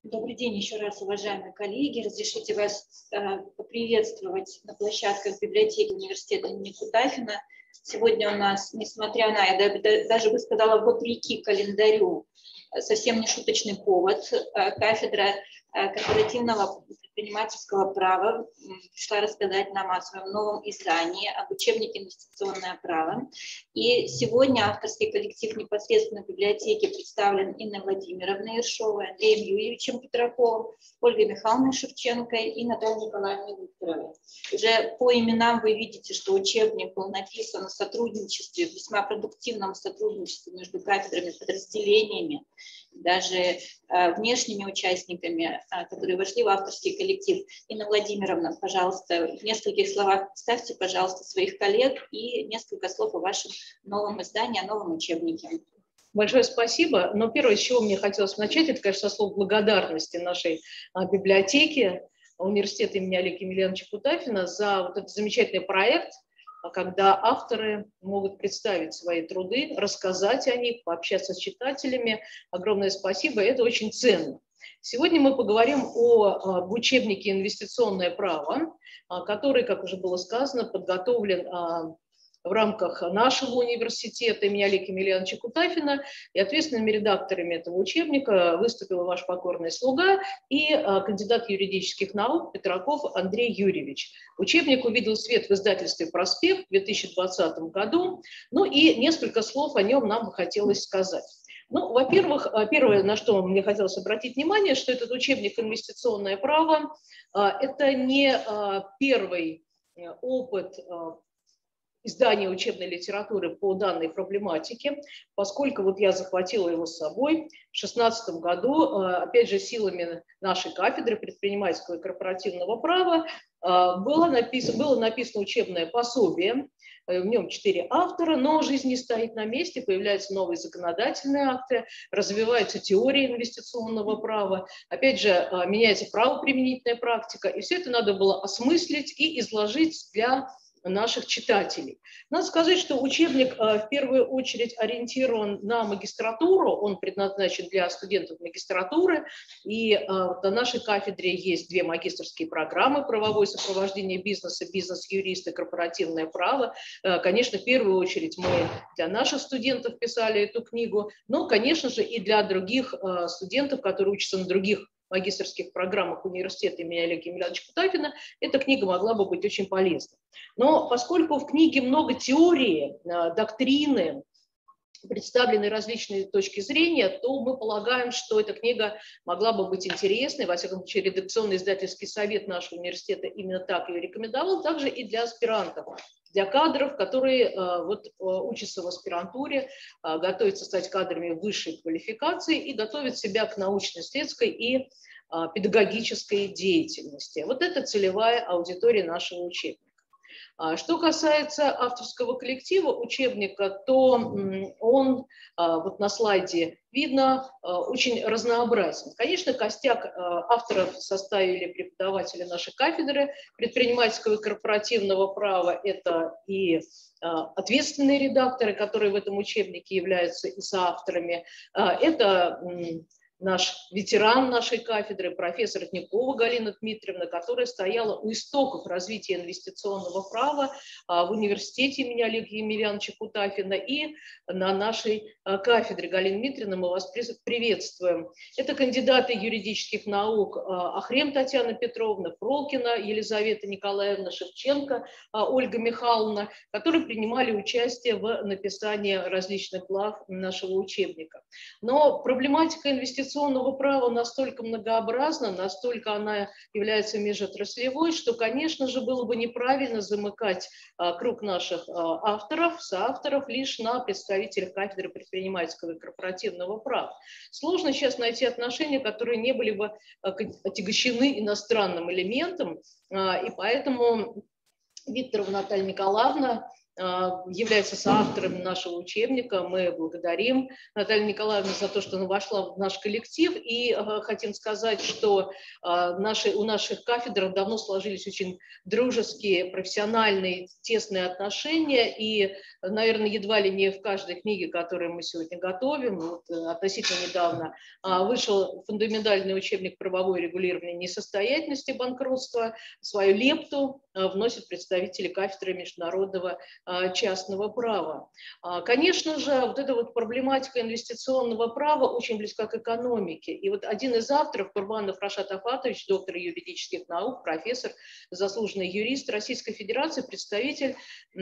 Добрый день еще раз, уважаемые коллеги. Разрешите вас поприветствовать на площадках библиотеки университета имени Кутафина. Сегодня у нас, несмотря на, я даже бы сказала, вопреки календарю, совсем не шуточный повод, кафедра корпоративного предпринимательского права пришла рассказать нам о своем новом издании, об учебнике «Инвестиционное право». И сегодня авторский коллектив непосредственно в библиотеке представлен Инной Владимировной Ершовой, Андреем Юрьевичем Петраковым, Ольгой Михайловной Шевченко и Натальей Николаевной Викторовой. Уже по именам вы видите, что учебник был написан в сотрудничестве, в весьма продуктивном сотрудничестве между кафедрами, подразделениями, даже внешними участниками, которые вошли в авторский коллектив. Инна Владимировна, пожалуйста, в нескольких словах представьте, пожалуйста, своих коллег и несколько слов о вашем новом издании, о новом учебнике. Большое спасибо. Но первое, с чего мне хотелось начать, это, конечно, со слов благодарности нашей библиотеки университета имени Олега Емельяновича Кутафина за вот этот замечательный проект, когда авторы могут представить свои труды, рассказать о них, пообщаться с читателями. Огромное спасибо, это очень ценно. Сегодня мы поговорим об учебнике «Инвестиционное право», который, как уже было сказано, подготовлен в рамках нашего университета имени Олега Емельяновича Кутафина, и ответственными редакторами этого учебника выступил ваш покорный слуга и кандидат юридических наук Петраков Андрей Юрьевич. Учебник увидел свет в издательстве «Проспект» в 2020 году, ну и несколько слов о нем нам бы хотелось сказать. Ну, во-первых, первое, на что мне хотелось обратить внимание, что этот учебник «Инвестиционное право» – это не первый опыт издания учебной литературы по данной проблематике, поскольку вот я захватила его с собой в 2016 году, опять же, силами нашей кафедры предпринимательского и корпоративного права, было написано учебное пособие, в нем 4 автора, но жизнь не стоит на месте, появляются новые законодательные акты, развивается теория инвестиционного права, опять же, меняется правоприменительная практика, и все это надо было осмыслить и изложить для наших читателей. Надо сказать, что учебник в первую очередь ориентирован на магистратуру, он предназначен для студентов магистратуры, и на нашей кафедре есть 2 магистерские программы: правовое сопровождение бизнеса, бизнес-юрист и корпоративное право. Конечно, в первую очередь мы для наших студентов писали эту книгу, но, конечно же, и для других студентов, которые учатся на других магистерских программах университета имени Олега Емельяновича Кутафина, эта книга могла бы быть очень полезной. Но поскольку в книге много теории, доктрины, представлены различные точки зрения, то мы полагаем, что эта книга могла бы быть интересной. Во всяком случае, редакционный издательский совет нашего университета именно так ее рекомендовал, также и для аспирантов, для кадров, которые учатся в аспирантуре, готовятся стать кадрами высшей квалификации и готовят себя к научно-исследовательской и педагогической деятельности. Вот это целевая аудитория нашего учебника. Что касается авторского коллектива учебника, то он, вот на слайде видно, очень разнообразен. Конечно, костяк авторов составили преподаватели нашей кафедры предпринимательского и корпоративного права. Это и ответственные редакторы, которые в этом учебнике являются и соавторами. Это наш ветеран нашей кафедры, профессор Тнякова Галина Дмитриевна, которая стояла у истоков развития инвестиционного права в университете имени Олега Емельяновича Кутафина и на нашей кафедре. Галина Дмитриевна, мы вас приветствуем. Это кандидаты юридических наук Ахрем Татьяна Петровна, Фролкина Елизавета Николаевна, Шевченко Ольга Михайловна, которые принимали участие в написании различных глав нашего учебника. Но проблематика инвестиционного права настолько многообразна, настолько она является межотраслевой, что, конечно же, было бы неправильно замыкать круг наших авторов, соавторов лишь на представителях кафедры предпринимательского и корпоративного права. Сложно сейчас найти отношения, которые не были бы отягощены иностранным элементом, и поэтому Викторова Наталья Николаевна является соавтором нашего учебника. Мы благодарим Наталью Николаевну за то, что она вошла в наш коллектив. И хотим сказать, что у наших кафедр давно сложились очень дружеские, профессиональные, тесные отношения. И, наверное, едва ли не в каждой книге, которую мы сегодня готовим, вот, относительно недавно вышел фундаментальный учебник «Правовое регулирование несостоятельности банкротства». Свою лепту вносят представители кафедры международного частного права. Конечно же, вот эта вот проблематика инвестиционного права очень близка к экономике. И вот один из авторов, Курбанов Рашат Афатович, доктор юридических наук, профессор, заслуженный юрист Российской Федерации, представитель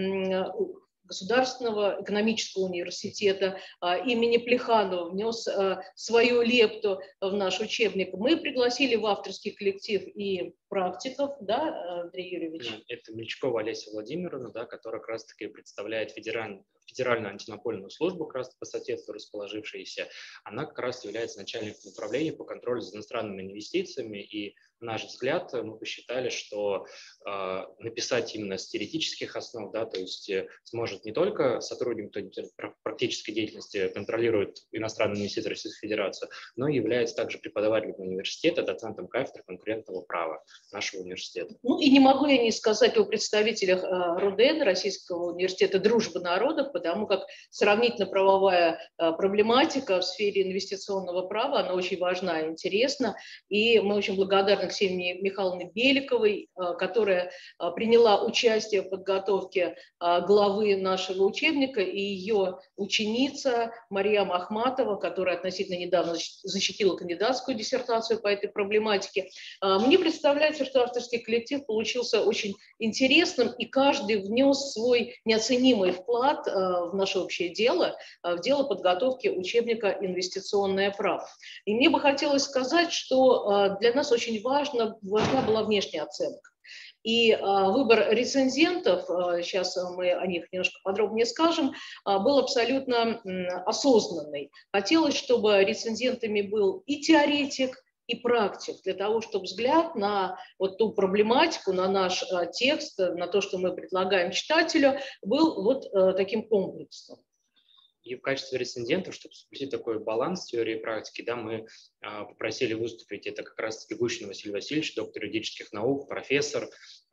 Государственного экономического университета имени Плеханова, внес свою лепту в наш учебник. Мы пригласили в авторский коллектив и практиков, да, Андрей Юрьевич? Это Мельчакова Олеся Владимировна, да, которая как раз-таки представляет федеральную антимонопольную службу, как раз по соседству расположившаяся. Она как раз является начальником управления по контролю за иностранными инвестициями. И, на наш взгляд, мы посчитали, что написать именно с теоретических основ, да, то есть сможет не только сотрудник, кто практической деятельности контролирует иностранные инвестиции Российской Федерации, но и является также преподавателем университета, доцентом кафедры конкурентного права нашего университета. Ну и не могу я не сказать о представителях РУДН, Российского университета дружбы народов, потому как сравнительно-правовая проблематика в сфере инвестиционного права, она очень важна и интересна. И мы очень благодарны Ксении Михайловне Беликовой, которая приняла участие в подготовке главы нашего учебника, и ее ученица Марьям Ахматова, которая относительно недавно защитила кандидатскую диссертацию по этой проблематике. Мне представляется, что авторский коллектив получился очень интересным, и каждый внес свой неоценимый вклад в наше общее дело, в дело подготовки учебника «Инвестиционное право». И мне бы хотелось сказать, что для нас очень важна была внешняя оценка. И выбор рецензентов, сейчас мы о них немножко подробнее скажем, был абсолютно осознанный. Хотелось, чтобы рецензентами был и теоретик, и практик, для того, чтобы взгляд на вот ту проблематику, на наш текст, на то, что мы предлагаем читателю, был вот таким комплексным. И в качестве рецензентов, чтобы соблюсти такой баланс теории и практики, да, мы попросили выступить, это как раз-таки Гущин Василий Васильевич, доктор юридических наук, профессор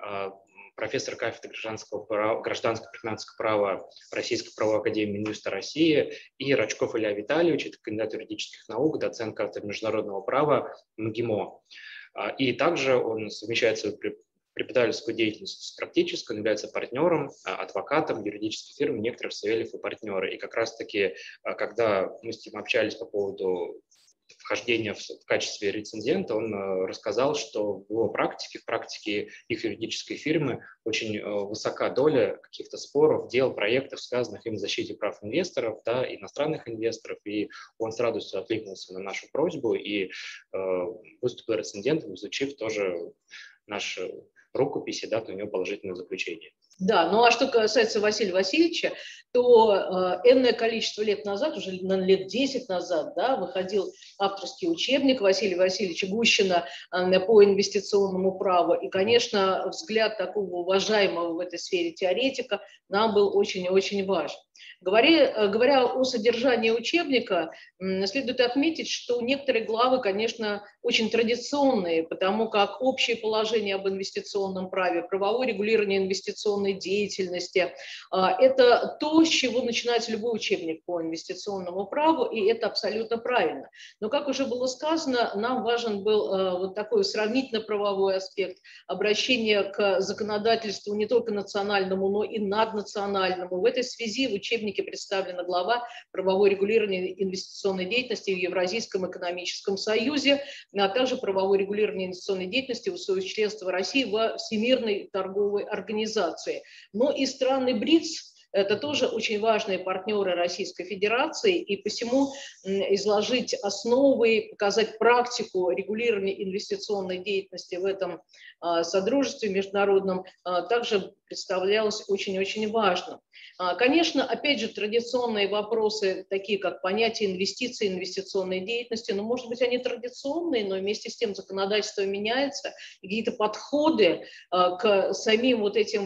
кафедры гражданско-гражданского права Российской правовой академии Минюста России, и Рачков Илья Витальевич, это кандидат юридических наук, доцент кафедры международного права МГИМО. И также он совмещает свою преподавательскую деятельность с практической, он является партнером, адвокатом юридической фирмы «Некоторых Савельев и партнеры». И как раз-таки, когда мы с ним общались по поводу вхождения в качестве рецензента, он рассказал, что в его практике, в практике их юридической фирмы очень высока доля каких-то споров, дел, проектов, связанных именно с защитой прав инвесторов, да, иностранных инвесторов, и он с радостью откликнулся на нашу просьбу и выступил рецензентом, изучив тоже наши рукописи, дать у него положительное заключение. Да, ну а что касается Василия Васильевича, то энное количество лет назад, уже лет 10 назад, да, выходил авторский учебник Василия Васильевича Гущина по инвестиционному праву. И, конечно, взгляд такого уважаемого в этой сфере теоретика нам был очень и очень важен. Говоря о содержании учебника, следует отметить, что некоторые главы, конечно, очень традиционные, потому как общее положение об инвестиционном праве, правовое регулирование инвестиционной деятельности – это то, с чего начинается любой учебник по инвестиционному праву, и это абсолютно правильно. Но, как уже было сказано, нам важен был вот такой сравнительно-правовой аспект, обращение к законодательству не только национальному, но и наднациональному. В этой связи в учебнике представлена глава «Правовое регулирование инвестиционной деятельности в Евразийском экономическом союзе», а также правовое регулирование инвестиционной деятельности в условиях членства России во Всемирной торговой организации. Но и страны БРИКС – это тоже очень важные партнеры Российской Федерации, и посему изложить основы, показать практику регулирования инвестиционной деятельности в этом содружестве международном также представлялось очень-очень важно. Конечно, опять же, традиционные вопросы, такие как понятие инвестиций, инвестиционной деятельности, но, может быть, они традиционные, но вместе с тем законодательство меняется, и какие-то подходы к самим вот этим вот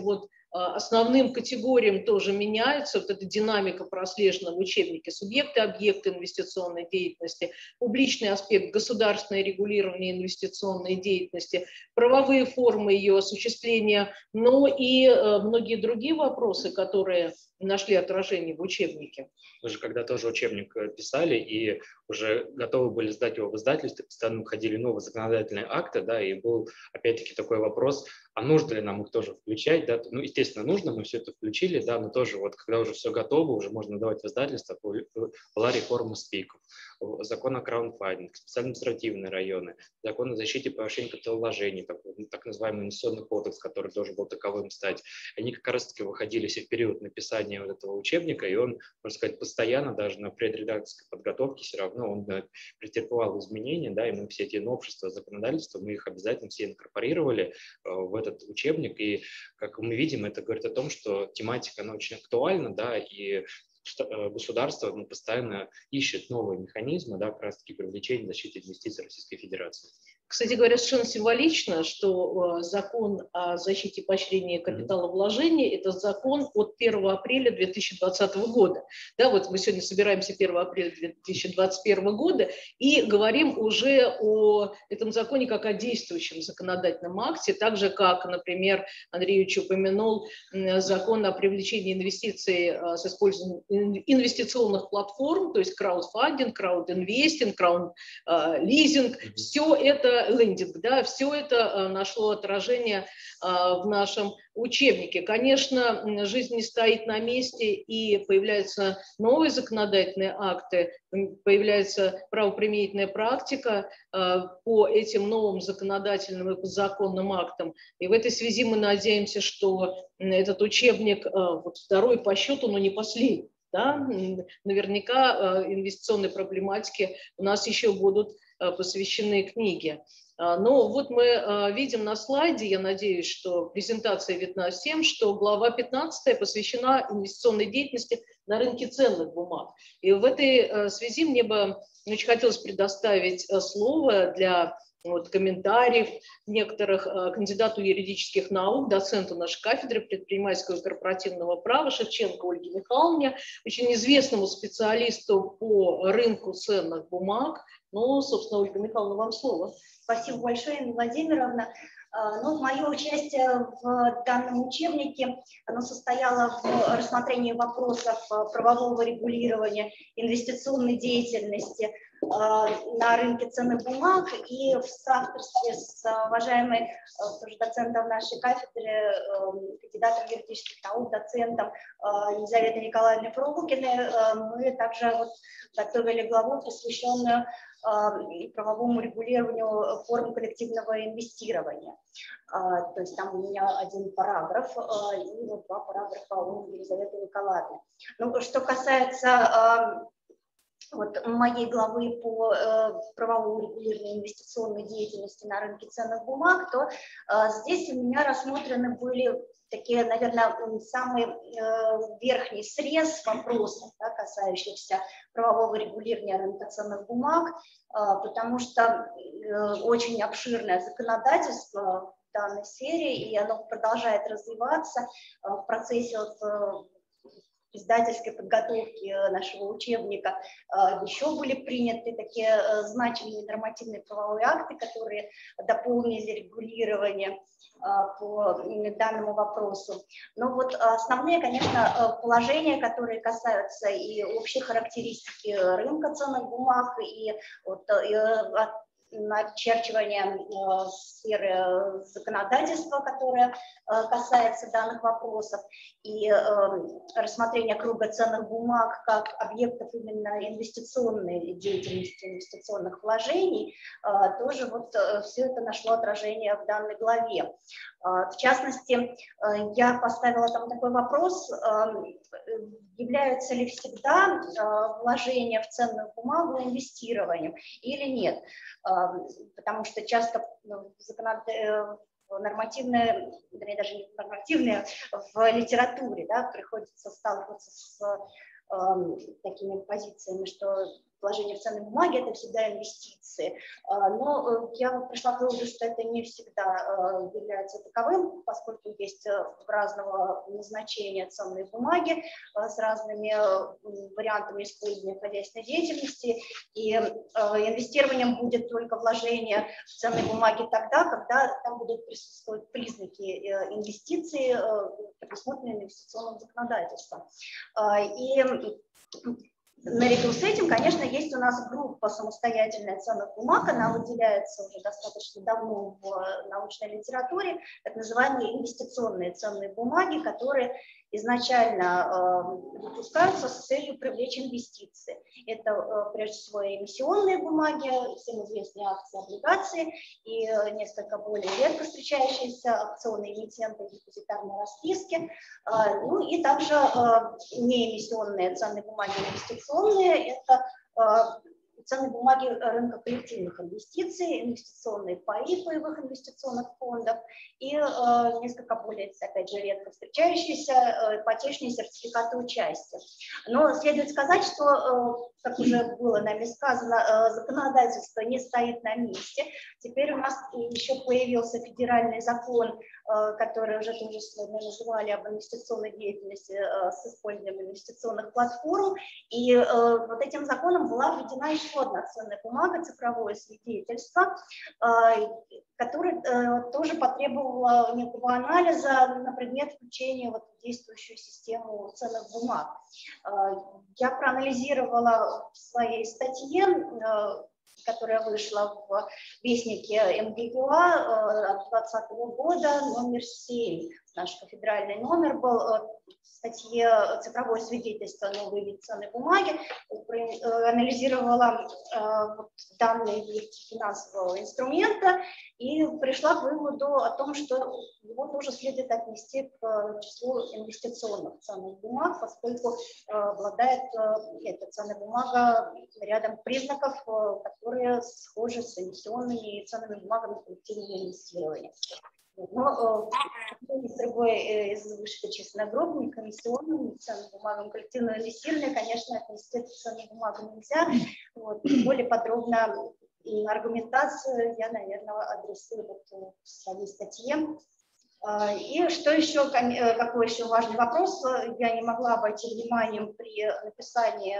основным категориям тоже меняются. Вот эта динамика прослежена в учебнике: субъекты, объекты инвестиционной деятельности, публичный аспект, государственное регулирование инвестиционной деятельности, правовые формы ее осуществления, но и многие другие вопросы, которые нашли отражение в учебнике. Мы же когда тоже учебник писали и уже готовы были сдать его в издательстве, постоянно выходили новые законодательные акты, да, и был опять-таки такой вопрос, а нужно ли нам их тоже включать, да, ну, естественно, нужно, мы все это включили, да, но тоже вот когда уже все готово, уже можно давать в издательство, была реформа СПИКов, закон о краундфандинге, специальные административные районы, закон о защите повышения капиталовложений, так называемый инвестиционный кодекс, который тоже был таковым стать, они как раз-таки выходили все в период написания вот этого учебника, и он, можно сказать, постоянно, даже на предредакторской подготовке все равно он претерпевал изменения, да, и мы все эти новшества законодательства, мы их обязательно все инкорпорировали в этот учебник, и, как мы видим, это говорит о том, что тематика, она очень актуальна, да, и государство постоянно ищет новые механизмы, да, как раз-таки привлечения защиты инвестиций Российской Федерации. Кстати говоря, совершенно символично, что закон о защите и поощрении капиталовложений – это закон от 1 апреля 2020 года. Да, вот мы сегодня собираемся 1 апреля 2021 года и говорим уже о этом законе как о действующем законодательном акте, так же, как, например, Андрей Юрьевич упомянул закон о привлечении инвестиций с использованием инвестиционных платформ, то есть краудфандинг, краудинвестинг, краудлизинг, все это лендинг, да, все это нашло отражение в нашем учебнике. Конечно, жизнь не стоит на месте, и появляются новые законодательные акты, появляется правоприменительная практика по этим новым законодательным и подзаконным актам. И в этой связи мы надеемся, что этот учебник вот второй по счету, но не последний. Да? Наверняка инвестиционной проблематике у нас еще будут посвящены книги. Но вот мы видим на слайде, я надеюсь, что презентация видна всем, что глава 15 посвящена инвестиционной деятельности на рынке ценных бумаг. И в этой связи мне бы очень хотелось предоставить слово для комментариев некоторых кандидату юридических наук, доценту нашей кафедры предпринимательского и корпоративного права Шевченко Ольге Михайловне, очень известному специалисту по рынку ценных бумаг. Ну, собственно, Ольга Михайловна, вам слово. Спасибо большое, Инна Владимировна. Ну, мое участие в данном учебнике, оно состояло в рассмотрении вопросов правового регулирования инвестиционной деятельности на рынке ценных бумаг и в соавторстве с уважаемой тоже доцентом нашей кафедры, кандидатом юридических наук, доцентом Елизаветой Николаевной Фролкиной, мы также готовили главу, посвященную правовому регулированию форм коллективного инвестирования. То есть там у меня один параграф и вот два параграфа у Елизаветы Николаевны. Ну, что касается вот моей главы по правовому регулированию инвестиционной деятельности на рынке ценных бумаг, то здесь у меня рассмотрены были такие, наверное, самый верхний срез вопросов, да, касающихся правового регулирования рынка ценных бумаг, потому что очень обширное законодательство в данной сфере, и оно продолжает развиваться в процессе издательской подготовки нашего учебника. Еще были приняты такие значимые нормативные правовые акты, которые дополнили регулирование по данному вопросу. Но вот основные, конечно, положения, которые касаются и общей характеристики рынка ценных бумаг, и начерчивание сферы законодательства, которое касается данных вопросов, и рассмотрение круга ценных бумаг как объектов именно инвестиционной деятельности, инвестиционных вложений, тоже вот все это нашло отражение в данной главе. В частности, я поставила там такой вопрос, являются ли всегда вложения в ценную бумагу инвестированием или нет, потому что часто нормативные, вернее, даже не нормативные, в литературе, да, приходится сталкиваться с такими позициями, что вложение в ценные бумаги – это всегда инвестиции. Но я пришла к выводу, что это не всегда является таковым, поскольку есть разного назначения ценные бумаги с разными вариантами использования в хозяйственной деятельности. И инвестированием будет только вложение в ценные бумаги тогда, когда там будут присутствовать признаки инвестиций, предусмотренные инвестиционным законодательством. И наряду с этим, конечно, есть у нас группа самостоятельная ценных бумаг, она выделяется уже достаточно давно в научной литературе, так называемые инвестиционные ценные бумаги, которые изначально выпускаются с целью привлечь инвестиции. Это прежде всего эмиссионные бумаги, всем известные акции, облигации и несколько более редко встречающиеся акционные эмитенты депозитарной расписки. Ну и также неэмиссионные ценные бумаги инвестиционные, это ценные бумаги рынка коллективных инвестиций, инвестиционные паи паевых инвестиционных фондов и несколько более, опять же, редко встречающиеся ипотечные сертификаты участия. Но следует сказать, что, как уже было нами сказано, законодательство не стоит на месте. Теперь у нас еще появился федеральный закон, который уже тоже сегодня называли об инвестиционной деятельности с использованием инвестиционных платформ. И вот этим законом была введена еще одна ценная бумага, цифровое свидетельство, которое тоже потребовало некого анализа на предмет включения в действующую систему ценных бумаг. Я проанализировала в своей статье, которая вышла в вестнике МГЮА от 2020 года, номер 7. Наш федеральный номер был в статье «Цифровое свидетельство. Новый вид ценной бумаги». Анализировала данные вид финансового инструмента и пришла к выводу о том, что его тоже следует отнести к числу инвестиционных ценных бумаг, поскольку обладает эта ценная бумага рядом признаков, которые схожи с эмиссионными ценными бумагами коллективного инвестирования. Но с другой из вышеперечисленных групп, не комиссионным, ценным бумагам коллективного инвестирования, конечно, отнести к ценным бумагам нельзя. Вот. Более подробно аргументацию я, наверное, адресую в своей статье. И что еще, какой еще важный вопрос, я не могла обойти вниманием при написании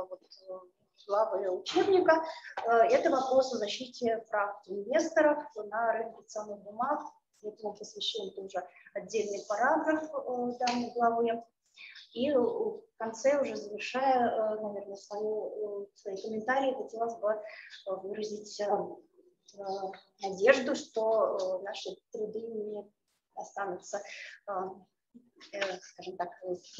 главы учебника, это вопрос о защите прав инвесторов на рынке ценных бумаг. Этому посвящен тоже отдельный параграф данной главы. И в конце, уже завершая, наверное, свои комментарии, хотелось бы выразить надежду, что наши труды не останутся, скажем так,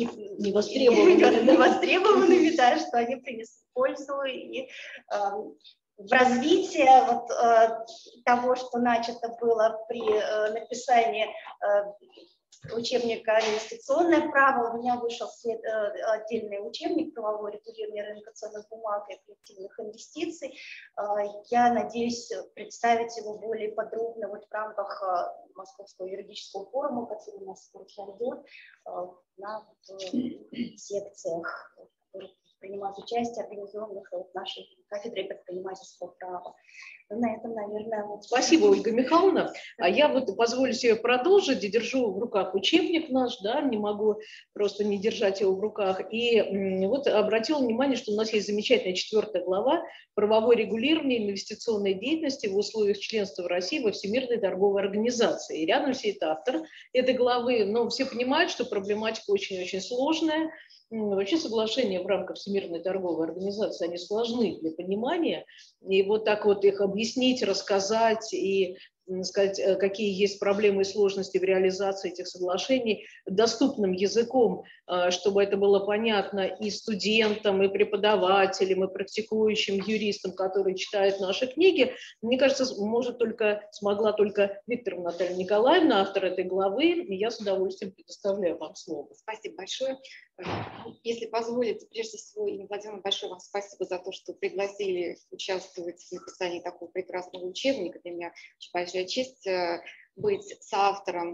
невостребованными, да, что они принесут пользу и в развитии того, что начато было при написании учебника «Инвестиционное право». У меня вышел отдельный учебник «Правовое регулирование рынка ценных бумаг и коллективных инвестиций». Я надеюсь представить его более подробно в рамках Московского юридического форума, который у нас пройдет на секциях, принимать участие, организованных нашей кафедрой предпринимательского права. На этом, наверное... Спасибо, Ольга Михайловна. А я позволю себе продолжить, держу в руках учебник наш, да, не могу просто не держать его в руках. И обратила внимание, что у нас есть замечательная 4 глава «Правовое регулирование инвестиционной деятельности в условиях членства в России во Всемирной торговой организации». И рядом сидит автор этой главы, но все понимают, что проблематика очень-очень сложная. Вообще соглашения в рамках Всемирной торговой организации, они сложны для понимания, и так их объяснить, рассказать и сказать, какие есть проблемы и сложности в реализации этих соглашений доступным языком, чтобы это было понятно и студентам, и преподавателям, и практикующим юристам, которые читают наши книги. Мне кажется, смогла только Викторовна Наталья Николаевна, автор этой главы, и я с удовольствием предоставляю вам слово. Спасибо большое. Если позволите, прежде всего, Ирина Владимировна, большое вам спасибо за то, что пригласили участвовать в написании такого прекрасного учебника. Для меня очень большая честь быть соавтором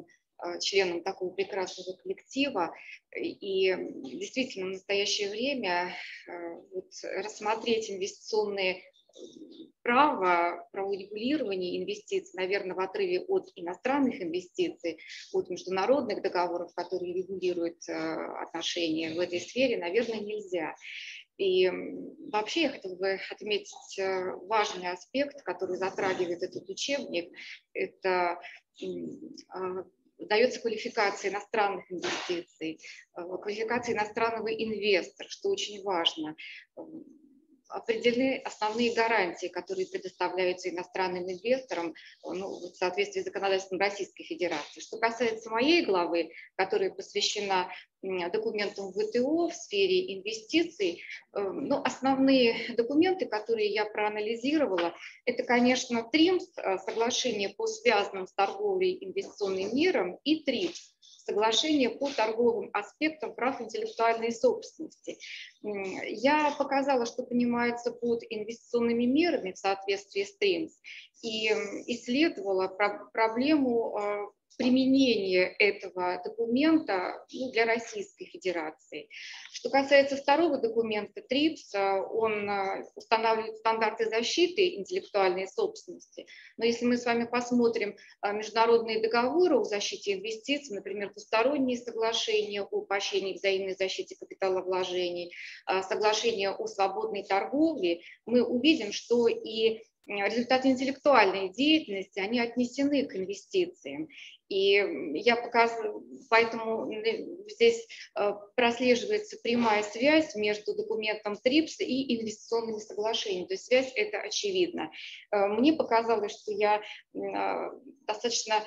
членом такого прекрасного коллектива. И действительно, в настоящее время вот рассмотреть инвестиционные право регулирования инвестиций, наверное, в отрыве от иностранных инвестиций, от международных договоров, которые регулируют отношения в этой сфере, наверное, нельзя. И вообще я хотела бы отметить важный аспект, который затрагивает этот учебник. Это дается квалификация иностранных инвестиций, квалификация иностранного инвестора, что очень важно. Определены основные гарантии, которые предоставляются иностранным инвесторам, ну, в соответствии с законодательством Российской Федерации. Что касается моей главы, которая посвящена документам ВТО в сфере инвестиций, ну, основные документы, которые я проанализировала, это, конечно, ТРИМС, соглашение по связанным с торговлей инвестиционным миром, и ТРИПС, соглашение по торговым аспектам прав интеллектуальной собственности. Я показала, что понимается под инвестиционными мерами в соответствии с ТРИМС, и исследовала проблему применения этого документа для Российской Федерации. Что касается второго документа, ТРИПС, он устанавливает стандарты защиты интеллектуальной собственности. Но если мы с вами посмотрим международные договоры о защите инвестиций, например, двусторонние соглашения о поощрении взаимной защите капиталовложений, соглашения о свободной торговле, мы увидим, что и результаты интеллектуальной деятельности, они отнесены к инвестициям. И я показываю, поэтому здесь прослеживается прямая связь между документом ТРИПС и инвестиционными соглашениями. То есть связь эта очевидна. Мне показалось, что я достаточно...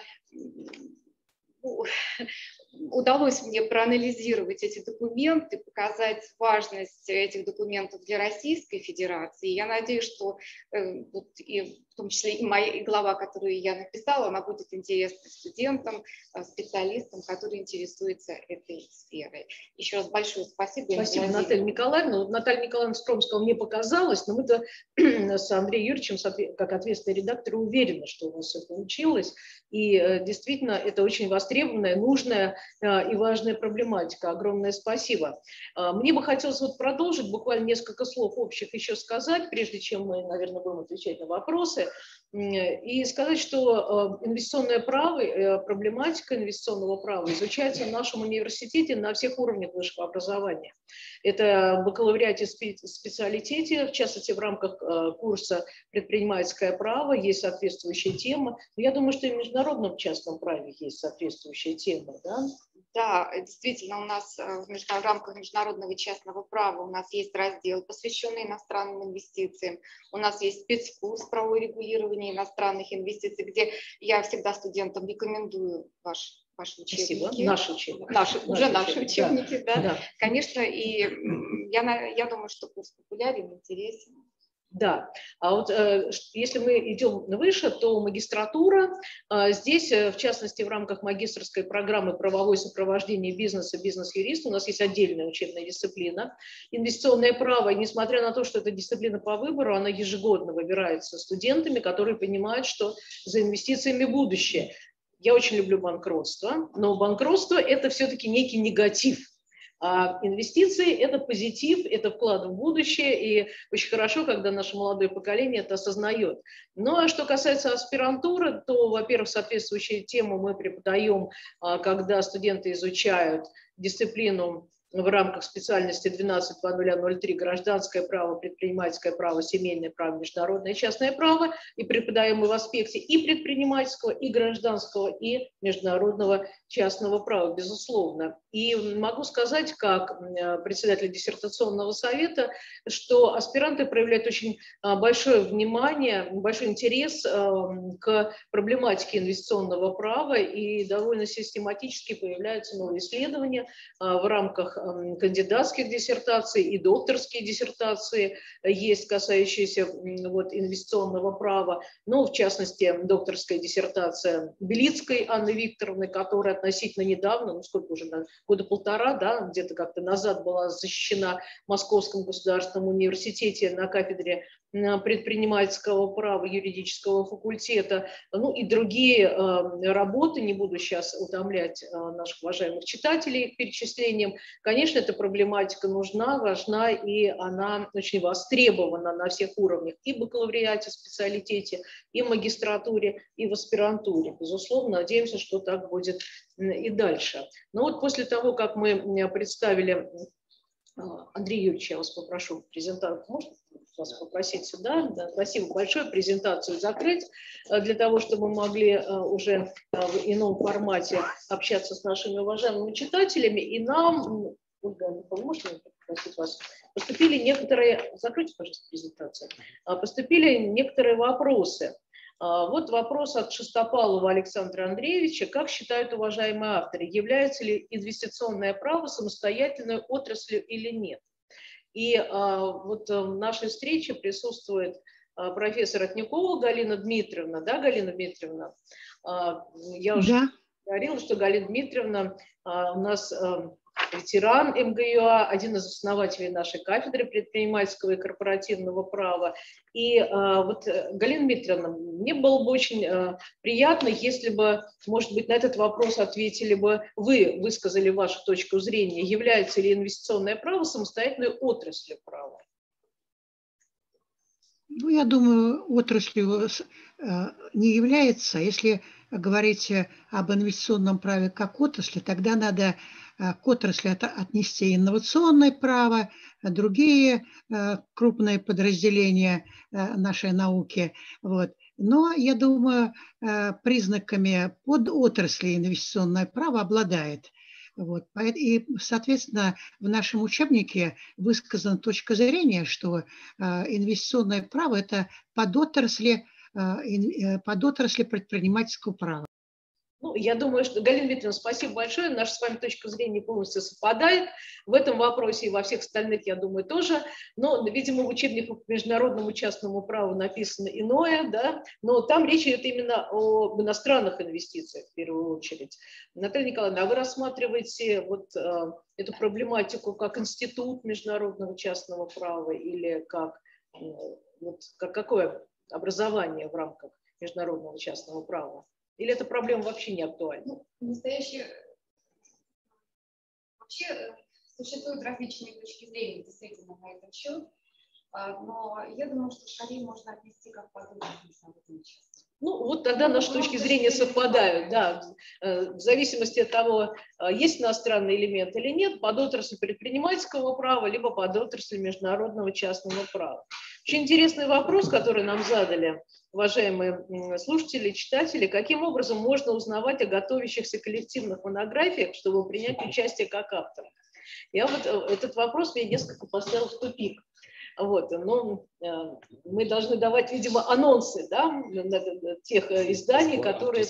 Удалось мне проанализировать эти документы, показать важность этих документов для Российской Федерации. Я надеюсь, что вот и в том числе и моя глава, которую я написала, она будет интересна студентам, специалистам, которые интересуются этой сферой. Еще раз большое спасибо. Спасибо, Наталья Николаевна. Наталья Николаевна Стромского мне показалось, но мы-то с Андреем Юрьевичем, как ответственный редактор, уверены, что у вас все получилось. И действительно, это очень востребованная, нужная и важная проблематика. Огромное спасибо. Мне бы хотелось вот продолжить, буквально несколько слов общих еще сказать, прежде чем мы, наверное, будем отвечать на вопросы, и сказать, что инвестиционное право, проблематика инвестиционного права изучается в нашем университете на всех уровнях высшего образования. Это в бакалавриате, специалитете, в частности, в рамках курса «Предпринимательское право» есть соответствующая тема. Я думаю, что и в международном частном праве есть соответствующая тема, да? Да, действительно, у нас в рамках международного частного права у нас есть раздел, посвященный иностранным инвестициям. У нас есть спецкурс правового регулирования иностранных инвестиций, где я всегда студентам рекомендую ваши учебники. Спасибо. Наши учебники. Наши учебники, да. Да. Конечно, и я думаю, что курс популярен, интересен. Да, а вот если мы идем выше, то магистратура. Здесь, в частности, в рамках магистерской программы «Правовое сопровождение бизнеса, бизнес-юрист» у нас есть отдельная учебная дисциплина. Инвестиционное право, и несмотря на то, что это дисциплина по выбору, она ежегодно выбирается студентами, которые понимают, что за инвестициями будущее. Я очень люблю банкротство, но банкротство – это все-таки некий негатив. А инвестиции – это позитив, это вклад в будущее, и очень хорошо, когда наше молодое поколение это осознает. Ну а что касается аспирантуры, то, во-первых, соответствующую тему мы преподаем, когда студенты изучают дисциплину в рамках специальности 12.0003 «Гражданское право, предпринимательское право, семейное право, международное и частное право», и преподаем мы в аспекте и предпринимательского, и гражданского, и международного частного права, безусловно. И могу сказать, как председатель диссертационного совета, что аспиранты проявляют очень большое внимание, большой интерес к проблематике инвестиционного права, и довольно систематически появляются новые исследования в рамках кандидатских диссертаций и докторские диссертации есть, касающиеся вот инвестиционного права. Ну, в частности, докторская диссертация Белицкой Анны Викторовны, которая относительно недавно, ну сколько уже, года полтора, да, где-то как-то назад была защищена в Московском государственном университете на кафедре предпринимательского права юридического факультета, ну и другие работы, не буду сейчас утомлять наших уважаемых читателей их перечислением. Конечно, эта проблематика нужна, важна, и она очень востребована на всех уровнях, и в бакалавриате, специалитете, и в магистратуре, и в аспирантуре. Безусловно, надеемся, что так будет и дальше. Но вот после того, как мы представили, Андрей Юрьевич, я вас попрошу презентацию, можно вас попросить сюда? Да, спасибо большое, презентацию закрыть, для того, чтобы мы могли уже в ином формате общаться с нашими уважаемыми читателями. И нам, Ольга, можно попросить вас, поступили некоторые, закройте, пожалуйста, презентацию, поступили некоторые вопросы. Вот вопрос от Шестопалова Александра Андреевича. Как считают уважаемые авторы, является ли инвестиционное право самостоятельной отраслью или нет? И вот в нашей встрече присутствует профессор Отнюкова Галина Дмитриевна. Да, Галина Дмитриевна? Я уже говорила, что Галина Дмитриевна у нас ветеран МГЮА, один из основателей нашей кафедры предпринимательского и корпоративного права. И вот, Галина Дмитриевна, мне было бы очень приятно, если бы, может быть, на этот вопрос ответили бы вы, высказали вашу точку зрения, является ли инвестиционное право самостоятельной отраслью права? Ну, я думаю, отраслью не является. Если говорить об инвестиционном праве как отрасли, тогда надо к отрасли отнести инновационное право, другие крупные подразделения нашей науки. Вот. Но, я думаю, признаками подотрасли инвестиционное право обладает. Вот. И, соответственно, в нашем учебнике высказана точка зрения, что инвестиционное право – это подотрасли предпринимательского права. Ну, я думаю, что, Галина Дмитриевна, спасибо большое. Наша с вами точка зрения полностью совпадает в этом вопросе и во всех остальных, я думаю, тоже. Но, видимо, в учебниках по международному частному праву написано иное, да? Но там речь идет именно об иностранных инвестициях в первую очередь. Наталья Николаевна, а вы рассматриваете вот эту проблематику как институт международного частного права или как какое образование в рамках международного частного права? Или эта проблема вообще не актуальна? Ну, настоящее... Вообще существуют различные точки зрения действительно на этот счет, но я думаю, что скорее можно отнести как подобное международное частное. Ну, вот тогда наши точки зрения совпадают, да, в зависимости от того, есть иностранный элемент или нет, подотрасль предпринимательского права, либо подотрасль международного частного права. Очень интересный вопрос, который нам задали уважаемые слушатели, читатели, каким образом можно узнавать о готовящихся коллективных монографиях, чтобы принять участие как автор. Я вот этот вопрос меня несколько поставил в тупик. Вот, но мы должны давать, видимо, анонсы, да, тех изданий, которые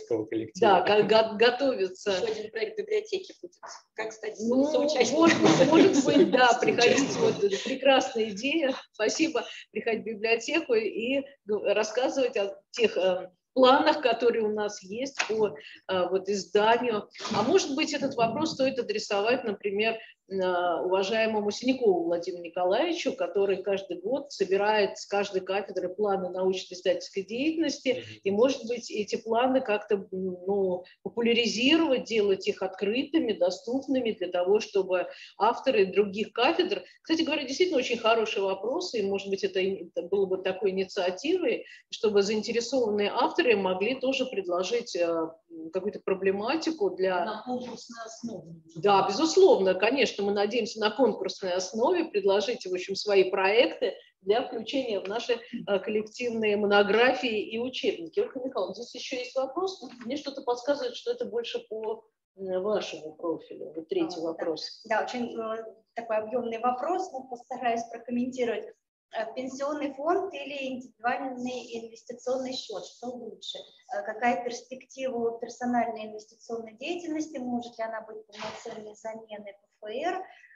готовятся. Еще один проект библиотеки будет. Как стать соучастником? Может быть, да, приходите, вот, прекрасная идея, спасибо, приходить в библиотеку и рассказывать о тех планах, которые у нас есть по вот, изданию. А может быть, этот вопрос стоит адресовать, например, уважаемому Синякову Владимиру Николаевичу, который каждый год собирает с каждой кафедры планы научно-издательской деятельности, и, может быть, эти планы как-то популяризировать, делать их открытыми, доступными для того, чтобы авторы других кафедр... Кстати говоря, действительно очень хороший вопрос, и, может быть, это было бы такой инициативой, чтобы заинтересованные авторы могли тоже предложить какую-то проблематику для... На конкурсной основе. Да, безусловно, конечно, мы надеемся на конкурсной основе предложить, в общем, свои проекты для включения в наши коллективные монографии и учебники. Ольга Михайловна, здесь еще есть вопрос. Мне что-то подсказывает, что это больше по вашему профилю. Вот третий вопрос. Да, очень такой объемный вопрос, но постараюсь прокомментировать. Пенсионный фонд или индивидуальный инвестиционный счет, что лучше? Какая перспектива у персональной инвестиционной деятельности? Может ли она быть полноценной заменой ПФР?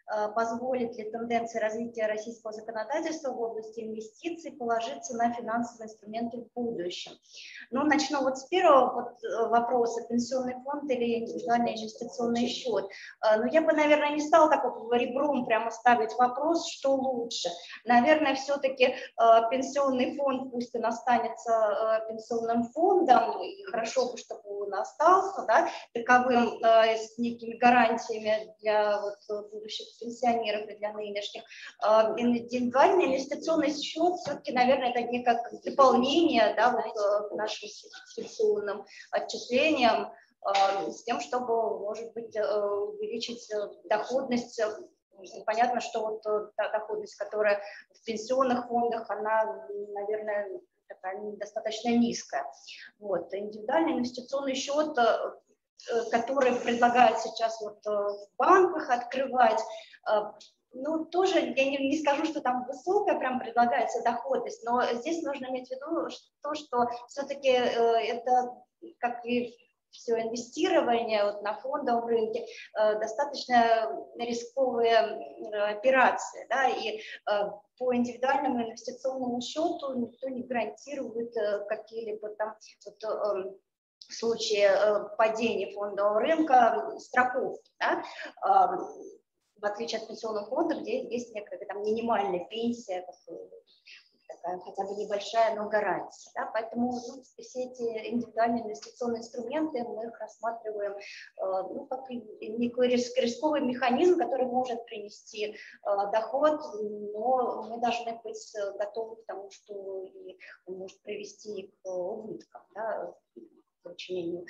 позволит ли тенденция развития российского законодательства в области инвестиций положиться на финансовые инструменты в будущем. Ну, начну вот с первого вопроса, пенсионный фонд или индивидуальный инвестиционный счет. Но я бы, наверное, не стала так ребром прямо ставить вопрос, что лучше. Наверное, все-таки пенсионный фонд, пусть он останется пенсионным фондом, и хорошо бы, чтобы он остался, да, таковым с некими гарантиями для вот, будущих пенсионеров и для нынешних. Индивидуальный инвестиционный счет все-таки, наверное, это не как дополнение, да, вот, к нашим пенсионным отчислениям, с тем, чтобы, может быть, увеличить доходность. Понятно, что вот та доходность, которая в пенсионных фондах, она, наверное, такая достаточно низкая. Вот. Индивидуальный инвестиционный счет, который предлагают сейчас вот в банках открывать, ну, тоже я не скажу, что там высокая прям предлагается доходность, но здесь нужно иметь в виду то, что все-таки это, как и все инвестирование вот на фондовом рынке, достаточно рисковые операции, да, и по индивидуальному инвестиционному счету никто не гарантирует какие-либо там вот, в случае падения фондового рынка страховки, да, в отличие от пенсионного фонда, где есть некая там минимальная пенсия, такая хотя бы небольшая, но гарантия. Да? Поэтому ну, все эти индивидуальные инвестиционные инструменты мы их рассматриваем ну, как некий рисковый механизм, который может принести доход, но мы должны быть готовы к тому, что он может привести к убыткам, да, к причинению,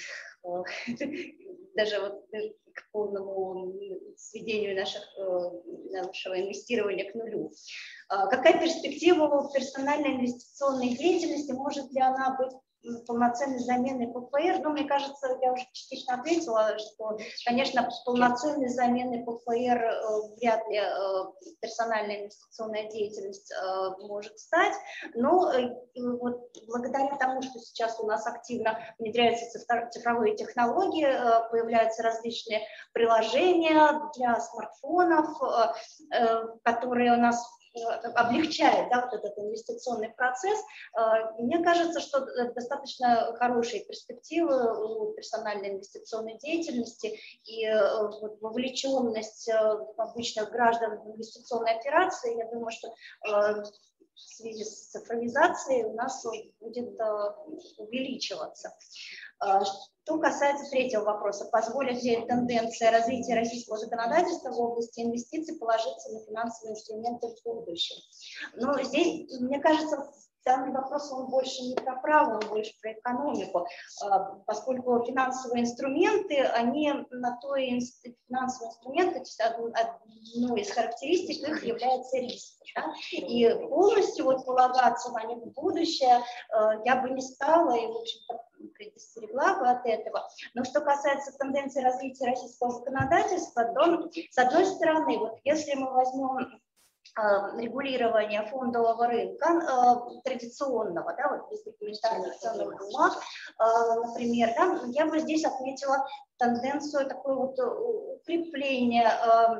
даже вот к полному сведению нашего инвестирования к нулю. Какая перспектива у персональной инвестиционной деятельности? Может ли она быть полноценной заменой ПФР? Ну, мне кажется, я уже частично ответила, что, конечно, полноценной заменой ПФР вряд ли персональная инвестиционная деятельность может стать, но вот благодаря тому, что сейчас у нас активно внедряются цифровые технологии, появляются различные приложения для смартфонов, которые у нас облегчает, да, вот этот инвестиционный процесс. Мне кажется, что достаточно хорошие перспективы у персональной инвестиционной деятельности и вот вовлеченность обычных граждан в инвестиционные операции. Я думаю, что в связи с цифровизацией у нас будет увеличиваться. Что касается третьего вопроса, позволит ли тенденция развития российского законодательства в области инвестиций положиться на финансовые инструменты в будущем? Ну, здесь, мне кажется, данный вопрос он больше не про право, он больше про экономику, поскольку финансовые инструменты, они на то и финансовые инструменты, одной из характеристик их является риск. Да? И полностью вот полагаться на них в будущее я бы не стала и, в общем-то, предостерегла бы от этого. Но что касается тенденции развития российского законодательства, то, с одной стороны, вот если мы возьмем регулирование фондового рынка традиционного, да, вот без документальных ценных бумаг, например, да, я бы здесь отметила тенденцию такое вот укрепления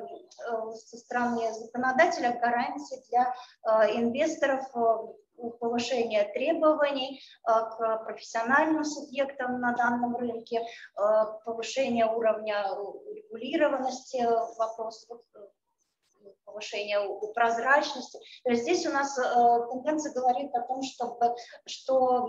со стороны законодателя гарантий для инвесторов, повышение требований к профессиональным субъектам на данном рынке, повышение уровня регулированности вопросов, повышение прозрачности. То есть здесь у нас тенденция говорит о том, что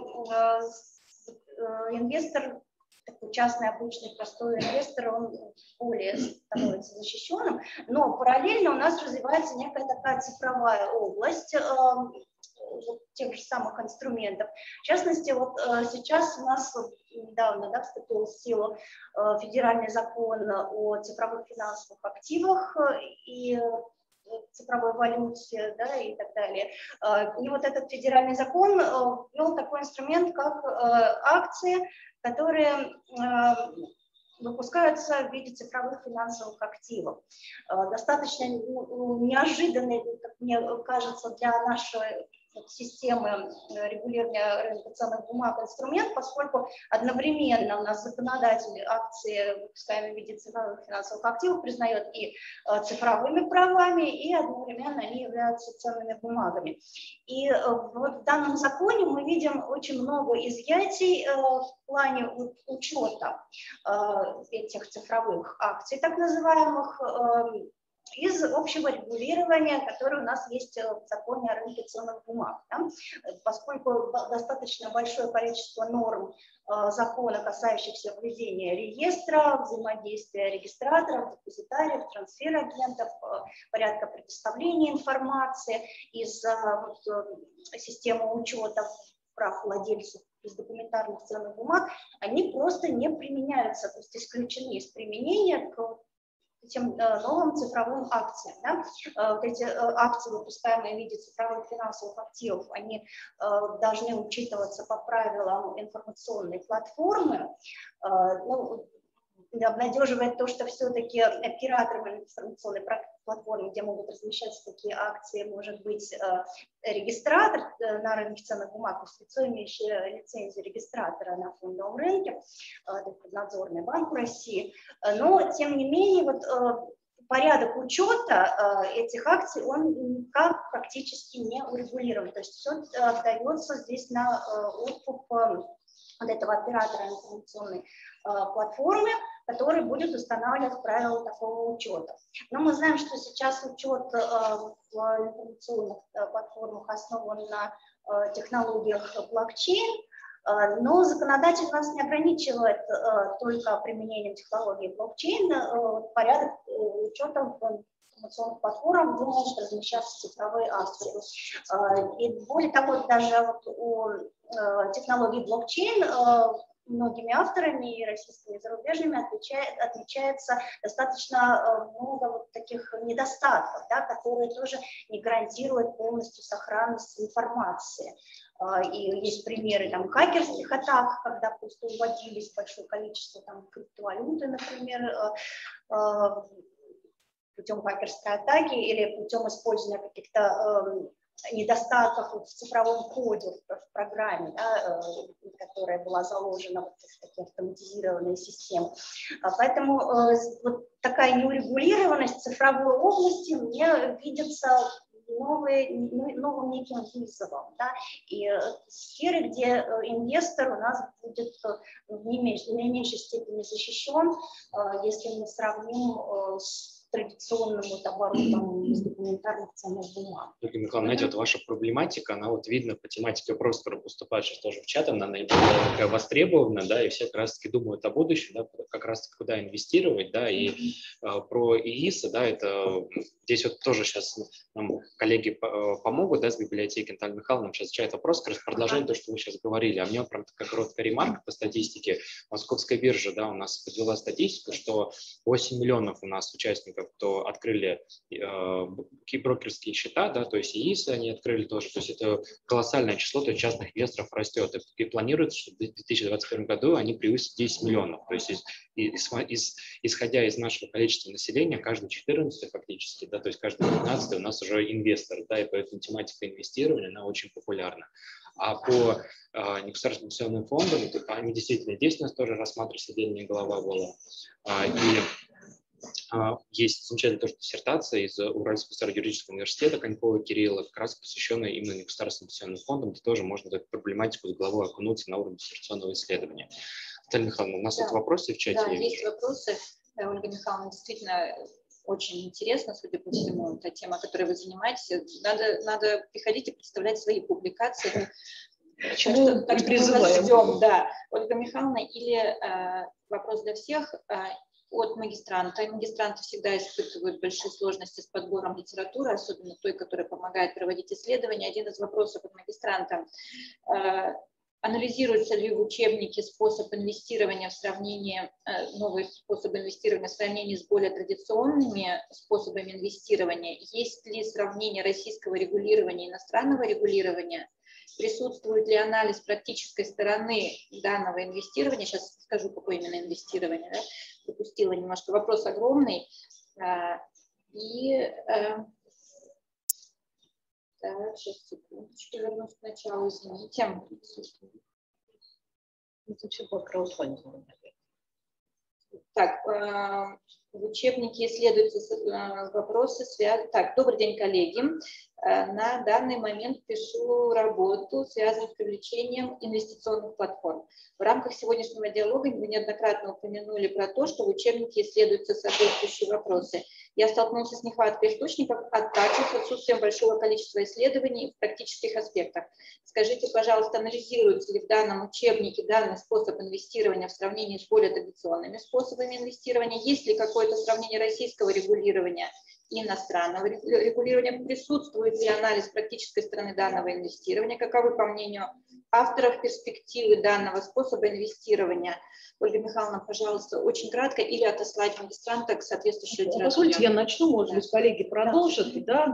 инвестор, такой частный, обычный, простой инвестор, он более становится защищенным, но параллельно у нас развивается некая такая цифровая область тех же самых инструментов. В частности, вот сейчас у нас недавно, да, вступил в силу федеральный закон о цифровых финансовых активах и цифровой валюте, да, и так далее. И вот этот федеральный закон ввел такой инструмент, как акции, которые выпускаются в виде цифровых финансовых активов. Достаточно неожиданный, как мне кажется, для нашей системы регулирования рынка ценных бумаг инструмент, поскольку одновременно у нас законодатель акции, выпускаемые в виде цифровых финансовых активов, признает и цифровыми правами, и одновременно они являются ценными бумагами. И вот в данном законе мы видим очень много изъятий в плане учета этих цифровых акций, так называемых, из общего регулирования, которое у нас есть в законе о рынке ценных бумаг. Да? Поскольку достаточно большое количество норм закона, касающихся введения реестра, взаимодействия регистраторов, депозитариев, трансфера агентов, порядка предоставления информации из системы учета прав владельцев из документарных ценных бумаг, они просто не применяются, то есть исключены из применения к этим новым цифровым акциям. Да? Вот эти акции, выпускаемые в виде цифровых финансовых активов, они должны учитываться по правилам информационной платформы. Ну, обнадеживает то, что все-таки оператором информационной платформы, где могут размещаться такие акции, может быть регистратор на рынке ценных бумаг, лицо, имеющее лицензию регистратора на фондовом рынке, надзорный банк России. Но, тем не менее, вот, порядок учета этих акций, он никак практически не урегулирован. То есть все отдается здесь на откуп от этого оператора информационной платформы, который будет устанавливать правила такого учета. Но мы знаем, что сейчас учет в информационных платформах основан на технологиях блокчейн, но законодатель нас не ограничивает только применением технологии блокчейн. Порядок учета в информационных платформах, где могут размещаться цифровые акции. И более того, даже вот у технологии блокчейн многими авторами, и российскими, и зарубежными, отмечается достаточно много вот таких недостатков, да, которые тоже не гарантируют полностью сохранность информации. И есть примеры там хакерских атак, когда просто уводились большое количество там криптовалюты, например, путем хакерской атаки или путем использования каких-то недостатков в цифровом коде, в программе, да, которая была заложена в такие автоматизированные системы. Поэтому вот такая неурегулированность цифровой области мне видится новым неким вызовом. Да? И сферы, где инвестор у нас будет в наименьшей степени защищен, если мы сравним с традиционным вот оборотом из документарных ценных бумаг. Ольга Михайловна, знаете, вот ваша проблематика, она вот видно по тематике вопросов, которые поступают сейчас тоже в чат, она наиболее такая востребована, да, и все как раз-таки думают о будущем, да, как раз-таки куда инвестировать, да, и про ИИСа, да, это здесь вот тоже сейчас нам коллеги помогут, да, с библиотеки. Наталья Михайловна нам сейчас отвечает вопрос, как раз продолжение то, что вы сейчас говорили, а мне прям такая короткая ремарка по статистике. Московская биржа, да, у нас подвела статистику, что 8 миллионов у нас участников, кто открыли брокерские счета, да, то есть ИИС они открыли тоже, то есть это колоссальное число, то есть частных инвесторов растет, и планируется, что в 2021 году они превысят 10 миллионов, то есть исходя из нашего количества населения, каждый 14 фактически, да, то есть каждый 15 у нас уже инвестор, да, и поэтому тематика инвестирования, она очень популярна. А по негосударственным пенсионным фондам, они действительно здесь у нас тоже рассматривается, отдельная глава была, есть замечательная тоже диссертация из Уральского государственного юридического университета Конькова Кирилла, как раз посвященная именно негосударственным пенсионным фондам, где тоже можно в эту проблематику с головой окунуться на уровне диссертационного исследования. Наталья Михайловна, у нас тут вопросы в чате? Да, есть вопросы. Ольга Михайловна, действительно очень интересно, судя по всему, та тема, которой вы занимаетесь. Надо приходить и представлять свои публикации. Так что мы вас ждем, да. Ольга Михайловна, или вопрос для всех от магистранта. Магистранты всегда испытывают большие сложности с подбором литературы, особенно той, которая помогает проводить исследования. Один из вопросов от магистранта. Анализируется ли в учебнике способ инвестирования в сравнении, новый способ инвестирования в сравнении с более традиционными способами инвестирования? Есть ли сравнение российского регулирования и иностранного регулирования? Присутствует ли анализ практической стороны данного инвестирования? Сейчас скажу, какое именно инвестирование. Да? Пропустила немножко. Вопрос огромный. Так, сейчас, секундочку, вернусь к началу, извините. Это все по краудфандингу. Так, в учебнике исследуются вопросы, связанные... Так, добрый день, коллеги. На данный момент пишу работу, связанную с привлечением инвестиционных платформ. В рамках сегодняшнего диалога вы неоднократно упомянули про то, что в учебнике исследуются соответствующие вопросы. Я столкнулся с нехваткой источников, а также с отсутствием большого количества исследований в практических аспектах. Скажите, пожалуйста, анализируется ли в данном учебнике данный способ инвестирования в сравнении с более традиционными способами инвестирования? Есть ли какое-то сравнение российского регулирования и иностранного регулирования? Присутствует ли анализ практической стороны данного инвестирования? Каковы, по мнению авторов, перспективы данного способа инвестирования? Ольга Михайловна, пожалуйста, очень кратко или отослать магистранта к соответствующей литературе. Позвольте, я начну, может быть, коллеги продолжат. Да,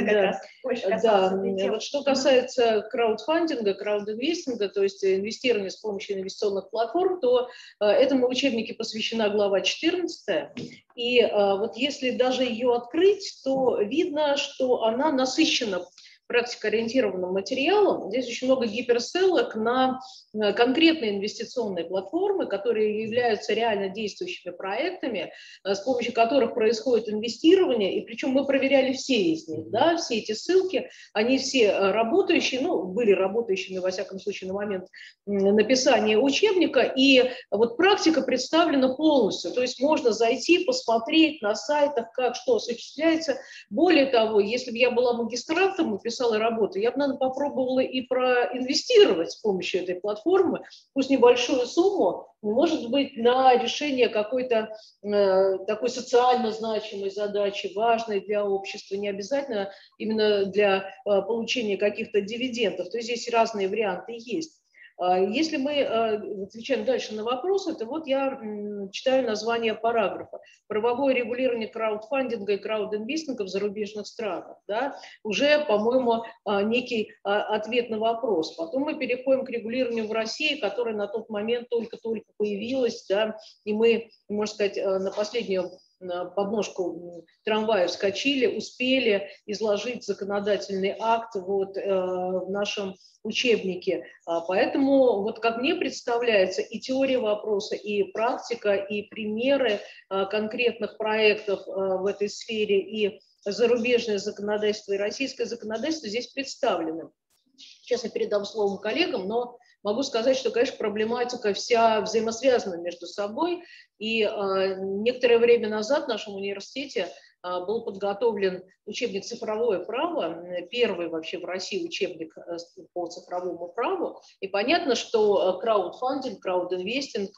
вот что касается краудфандинга, краудинвестинга, то есть инвестирования с помощью инвестиционных платформ, то этому учебнике посвящена глава 14. И вот если даже ее открыть, то видно, что она насыщена практикоориентированным материалом. Здесь очень много гиперссылок на конкретные инвестиционные платформы, которые являются реально действующими проектами, с помощью которых происходит инвестирование, и причем мы проверяли все из них, да, все эти ссылки, они все работающие, ну, были работающими, во всяком случае, на момент написания учебника, и вот практика представлена полностью, то есть можно зайти, посмотреть на сайтах, как что осуществляется. Более того, если бы я была магистрантом и писала работу, я бы, наверное, попробовала и проинвестировать с помощью этой платформы, пусть небольшую сумму, может быть, на решение какой-то такой социально значимой задачи, важной для общества, не обязательно именно для получения каких-то дивидендов. То есть здесь разные варианты есть. Если мы отвечаем дальше на вопросы, то вот я читаю название параграфа. Правовое регулирование краудфандинга и краудинвестинга в зарубежных странах. Да? Уже, по-моему, некий ответ на вопрос. Потом мы переходим к регулированию в России, которое на тот момент только-только появилось. Да? И мы, можно сказать, на последнюю подножку трамвая вскочили, успели изложить законодательный акт вот, в нашем учебнике. Поэтому, вот как мне представляется, и теория вопроса, и практика, и примеры конкретных проектов в этой сфере, и зарубежное законодательство, и российское законодательство здесь представлены. Сейчас я передам слово коллегам, но могу сказать, что, конечно, проблематика вся взаимосвязана между собой. И некоторое время назад в нашем университете был подготовлен учебник «Цифровое право», первый вообще в России учебник по цифровому праву. И понятно, что краудфандинг, краудинвестинг,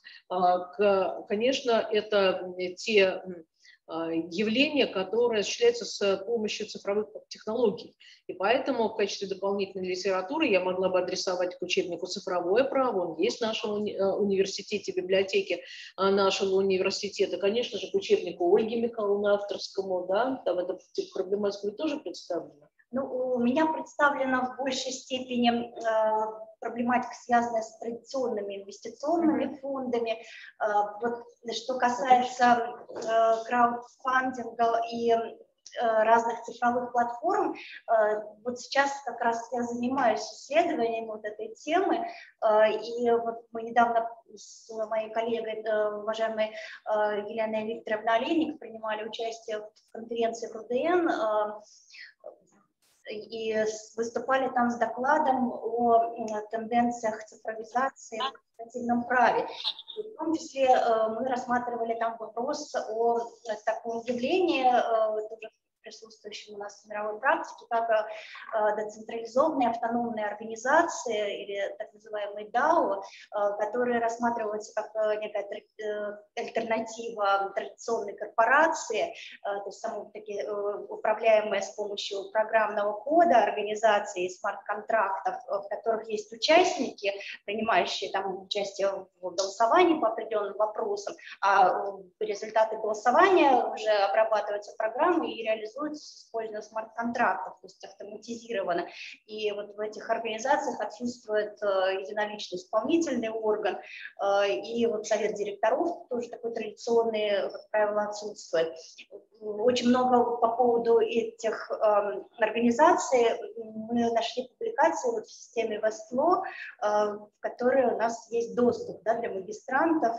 конечно, это те явление, которое осуществляется с помощью цифровых технологий. И поэтому в качестве дополнительной литературы я могла бы адресовать к учебнику «Цифровое право». Он есть в нашем университете, библиотеке нашего университета. Конечно же, к учебнику Ольги Михайловны авторскому, да, там эта проблематика тоже представлена. Ну, у меня представлена в большей степени проблематика, связанная с традиционными инвестиционными фондами. Вот, что касается краудфандинга и разных цифровых платформ, вот сейчас как раз я занимаюсь исследованием вот этой темы, и вот мы недавно с моей коллегой, уважаемой Еленой Викторовной Олейник, принимали участие в конференции КРУДН, и выступали там с докладом о тенденциях цифровизации в административном праве. И в том числе мы рассматривали там вопрос о таком явлении, тоже присутствующем у нас в мировой практике, как децентрализованные автономные организации, или так называемые DAO, которые рассматриваются как некая альтернатива традиционной корпорации, то есть такие управляемые с помощью программного кода организации, смарт-контрактов, в которых есть участники, принимающие там участие в голосовании по определенным вопросам, а результаты голосования уже обрабатываются программой и реализуются реализуется с использованием смарт-контрактов, то есть автоматизировано. И вот в этих организациях отсутствует единоличный исполнительный орган, и вот совет директоров тоже такой традиционный, как правило, отсутствует. Очень много по поводу этих организаций мы нашли публикации вот в системе Westlaw, в которой у нас есть доступ, да, для магистрантов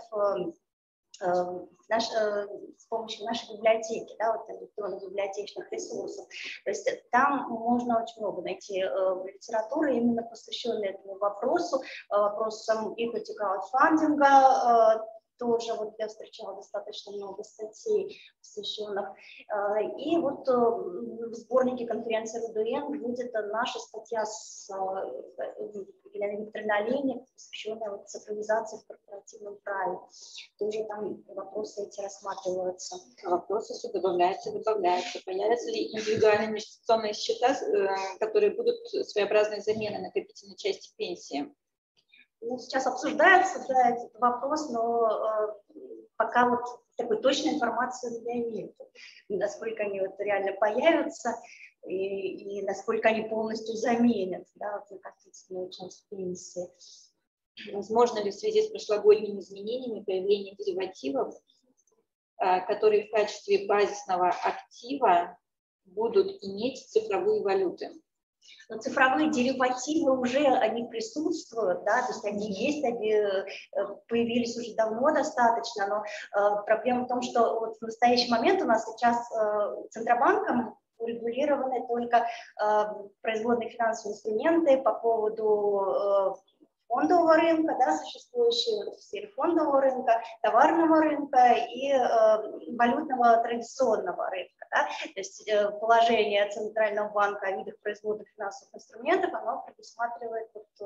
с помощью нашей библиотеки, да, вот электронных библиотечных ресурсов. То есть там можно очень много найти литературы, именно посвященной этому вопросу, вопросам equity краудфандинга. Тоже вот я встречала достаточно много статей, посвященных. И вот в сборнике конференции РУДН будет наша статья с Еленой Оленей, посвященная вот цифровизации в корпоративном праве. Тоже там вопросы эти рассматриваются. Вопросы все добавляются. Появятся ли индивидуальные инвестиционные счета, которые будут своеобразной заменой накопительной части пенсии? Ну, сейчас обсуждается, да, этот вопрос, но пока вот такой точной информации у меня нет, насколько они вот реально появятся и насколько они полностью заменят, да, вот накопительную часть пенсии. Возможно ли в связи с прошлогодними изменениями появление деривативов, которые в качестве базисного актива будут иметь цифровые валюты? Но цифровые деривативы уже, они присутствуют, да, то есть они есть, они появились уже давно достаточно, но проблема в том, что вот в настоящий момент у нас сейчас Центробанком урегулированы только производные финансовые инструменты по поводу фондового рынка, да, существующего в сфере фондового рынка, товарного рынка и валютного традиционного рынка. Да? То есть положение Центрального банка о видах производных финансовых инструментов, оно предусматривает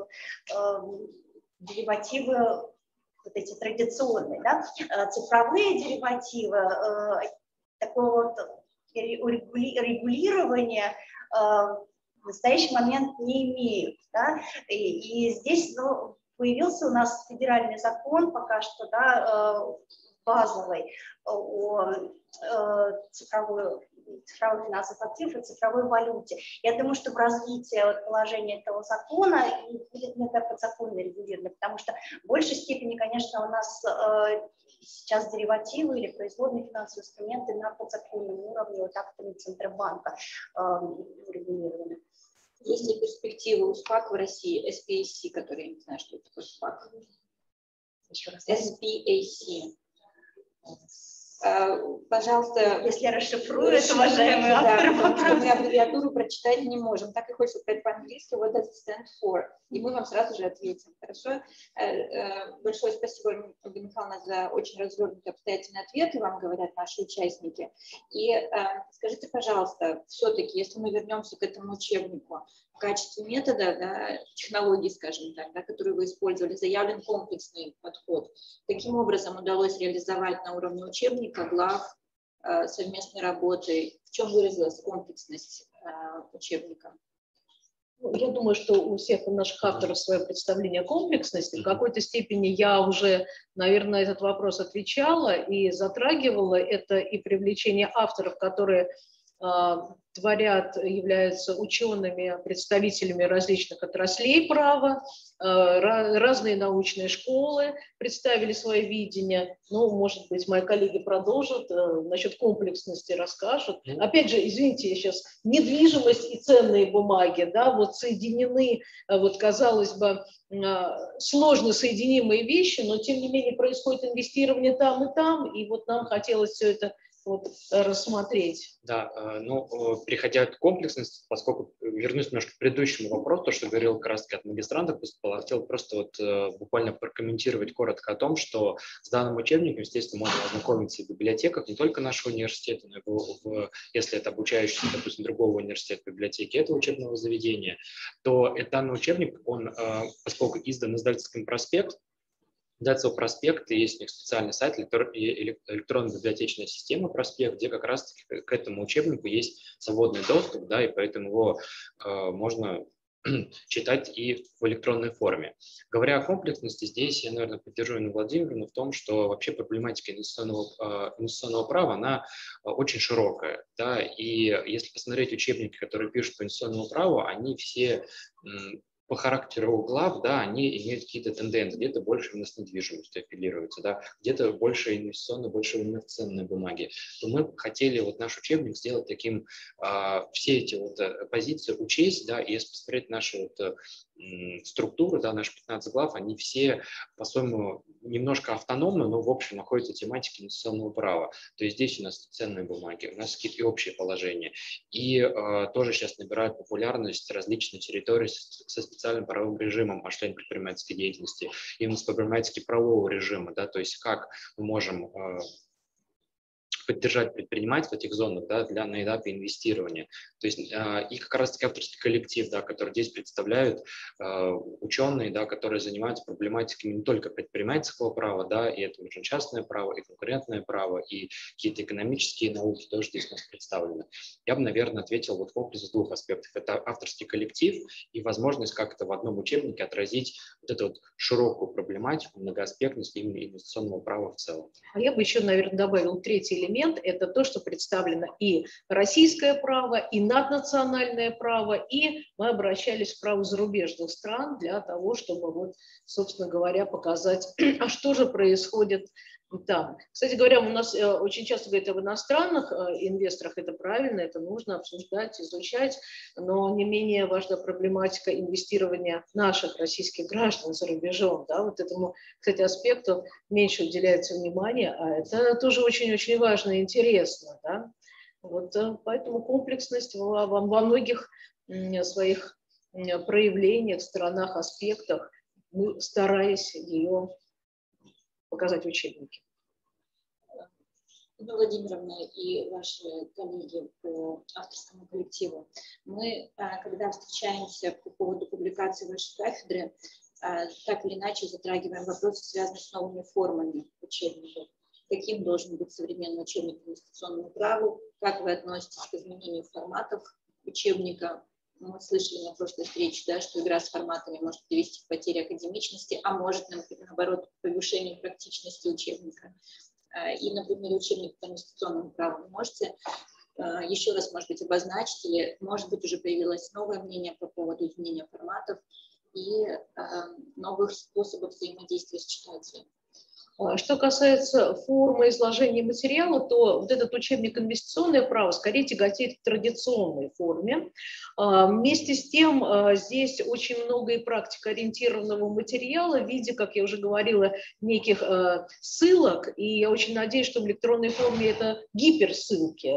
деривативы, вот эти традиционные, да? Цифровые деривативы, такого вот регулирования в настоящий момент не имеют. Да? И здесь появился у нас федеральный закон пока что, да, базовый о цифровых финансовых активах и цифровой валюте. Я думаю, что в развитии положения этого закона будет некое подзаконное регулирование, потому что в большей степени, конечно, у нас сейчас деривативы или производные финансовые инструменты на подзаконном уровне, вот актами Центробанка регулированы. Есть ли перспективы у СПАК в России, SPAC, который, я не знаю, что это такое СПАК? Еще раз. SPAC. Пожалуйста, если я расшифрую это, уважаемые авторы, потому что мы аббревиатуру прочитать не можем. Так и хочется сказать по-английски, what does it stand for? И мы вам сразу же ответим. Хорошо? Большое спасибо, Ольга Михайловна, за очень развернутый обстоятельный ответ, и вам говорят наши участники. И скажите, пожалуйста, все-таки, если мы вернемся к этому учебнику, в качестве метода, да, технологии, скажем так, да, которые вы использовали, заявлен комплексный подход. Каким образом удалось реализовать на уровне учебника, глав, совместной работы? В чем выразилась комплексность учебника? Я думаю, что у всех наших авторов свое представление о комплексности. В какой-то степени я уже, наверное, на этот вопрос отвечала и затрагивала. Это и привлечение авторов, которые творят, являются учеными, представителями различных отраслей права, разные научные школы представили свое видение. Ну, может быть, мои коллеги продолжат, насчет комплексности расскажут. Опять же, извините, я сейчас, недвижимость и ценные бумаги, да, вот соединены, вот, казалось бы, сложно соединимые вещи, но, тем не менее, происходит инвестирование там, и вот нам хотелось все это вот рассмотреть. Да, ну, переходя к комплексности, поскольку вернусь немножко к предыдущему вопросу, то, что говорил как раз-таки от магистрантов, хотел просто вот буквально прокомментировать коротко о том, что с данным учебником, естественно, можно ознакомиться и в библиотеках не только нашего университета, но и если это обучающийся, допустим, другого университета, библиотеки этого учебного заведения, то данный учебник, он, поскольку издан издательским проспект, издательство «Проспект», и есть у них специальный сайт электронная библиотечная система «Проспект», где как раз к этому учебнику есть свободный доступ, да, и поэтому его можно читать и в электронной форме. Говоря о комплексности, здесь я, наверное, поддержу Инну Владимировну в том, что вообще проблематика инвестиционного права, она очень широкая. Да? И если посмотреть учебники, которые пишут по инвестиционному праву, они все по характеру глав, да, они имеют какие-то тенденции, где-то больше именно с недвижимостью апеллируются, да, где-то больше инвестиционно, больше именно в ценные бумаги. То мы хотели вот наш учебник сделать таким, все эти вот позиции учесть, да, и если посмотреть нашу вот структуру, да, наши 15 глав, они все по-своему немножко автономны, но в общем находятся в тематике инвестиционного права. То есть здесь у нас ценные бумаги, у нас какие-то общие положения. И тоже сейчас набирают популярность различные территории со специальным правовым режимом осуществления предпринимательской деятельности, именно с проблематики правового режима, да, то есть как мы можем поддержать предпринимателей в этих зонах, да, на этапе инвестирования. То есть и как раз-таки авторский коллектив, да, который здесь представляют ученые, да, которые занимаются проблематиками не только предпринимательского права, да, и это уже частное право, и конкурентное право, и какие-то экономические науки тоже здесь у нас представлены. Я бы, наверное, ответил вот в комплексе двух аспектов. Это авторский коллектив и возможность как-то в одном учебнике отразить вот эту вот широкую проблематику, многоаспектность именно инвестиционного права в целом. А я бы еще, наверное, добавил третий элемент. Это то, что представлено и российское право, и наднациональное право, и мы обращались к праву зарубежных стран для того, чтобы, вот, собственно говоря, показать, а что же происходит там. Кстати говоря, у нас очень часто говорят об иностранных инвесторах, это правильно, это нужно обсуждать, изучать, но не менее важна проблематика инвестирования наших российских граждан за рубежом. Да? Вот этому, кстати, аспекту меньше уделяется внимания, а это тоже очень-очень важно и интересно. Да? Вот, поэтому комплексность во многих своих проявлениях, сторонах, аспектах, мы старались ее показать в учебнике. Инна Владимировна и ваши коллеги по авторскому коллективу, мы, когда встречаемся по поводу публикации вашей кафедры, так или иначе затрагиваем вопросы, связанные с новыми формами учебников. Каким должен быть современный учебник по инвестиционному праву? Как вы относитесь к изменению форматов учебника? Мы слышали на прошлой встрече, да, что игра с форматами может привести к потере академичности, а может, наоборот, к повышению практичности учебника. И на примере учебника по инвестиционному праву вы можете еще раз, может быть, обозначить, или, может быть, уже появилось новое мнение по поводу изменения форматов и новых способов взаимодействия с читателем. Что касается формы изложения материала, то вот этот учебник «Инвестиционное право» скорее тяготеет к традиционной форме. Вместе с тем здесь очень много и практикоориентированного материала в виде, как я уже говорила, неких ссылок. И я очень надеюсь, что в электронной форме это гиперссылки,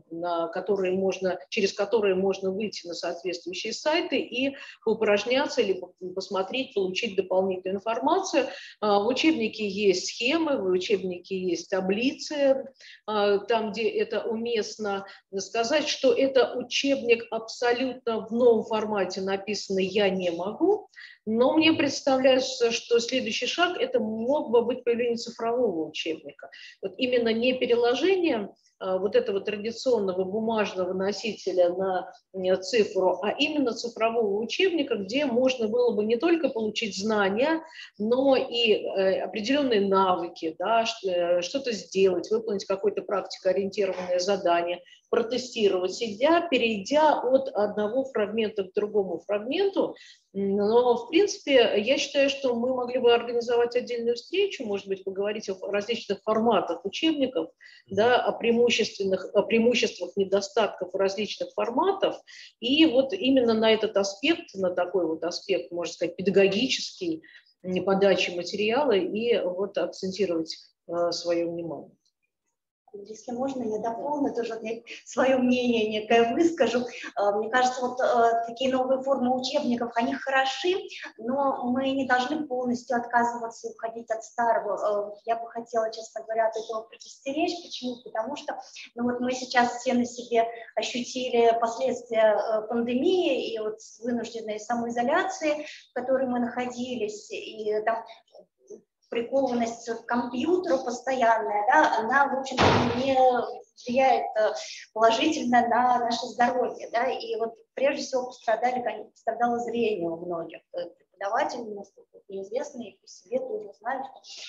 через которые можно выйти на соответствующие сайты и поупражняться или посмотреть, получить дополнительную информацию. В учебнике есть схемы, в учебнике есть таблицы, там, где это уместно сказать, что это учебник абсолютно в новом формате написанный я не могу, но мне представляется, что следующий шаг это мог бы быть появление цифрового учебника. Вот именно не переложение вот этого традиционного бумажного носителя на цифру, а именно цифрового учебника, где можно было бы не только получить знания, но и определенные навыки, да, что-то сделать, выполнить какое-то практикоориентированное задание, протестировать себя, перейдя от одного фрагмента к другому фрагменту. Но, в принципе, я считаю, что мы могли бы организовать отдельную встречу, может быть, поговорить о различных форматах учебников, да, о преимуществах, недостатках различных форматов. И вот именно на этот аспект, на такой вот аспект, можно сказать, педагогический, подачи материала, и вот акцентировать свое внимание. Если можно, я дополню, тоже свое мнение некое выскажу. Мне кажется, вот такие новые формы учебников, они хороши, но мы не должны полностью отказываться и уходить от старого. Я бы хотела, честно говоря, от этого предостеречь. Почему? Потому что вот мы сейчас все на себе ощутили последствия пандемии и вот вынужденной самоизоляции, в которой мы находились, и там прикованность к компьютеру постоянная, да, она, в общем-то, не влияет положительно на наше здоровье, да, и вот прежде всего пострадало зрение у многих. Преподаватели у нас неизвестные, по себе тоже знают.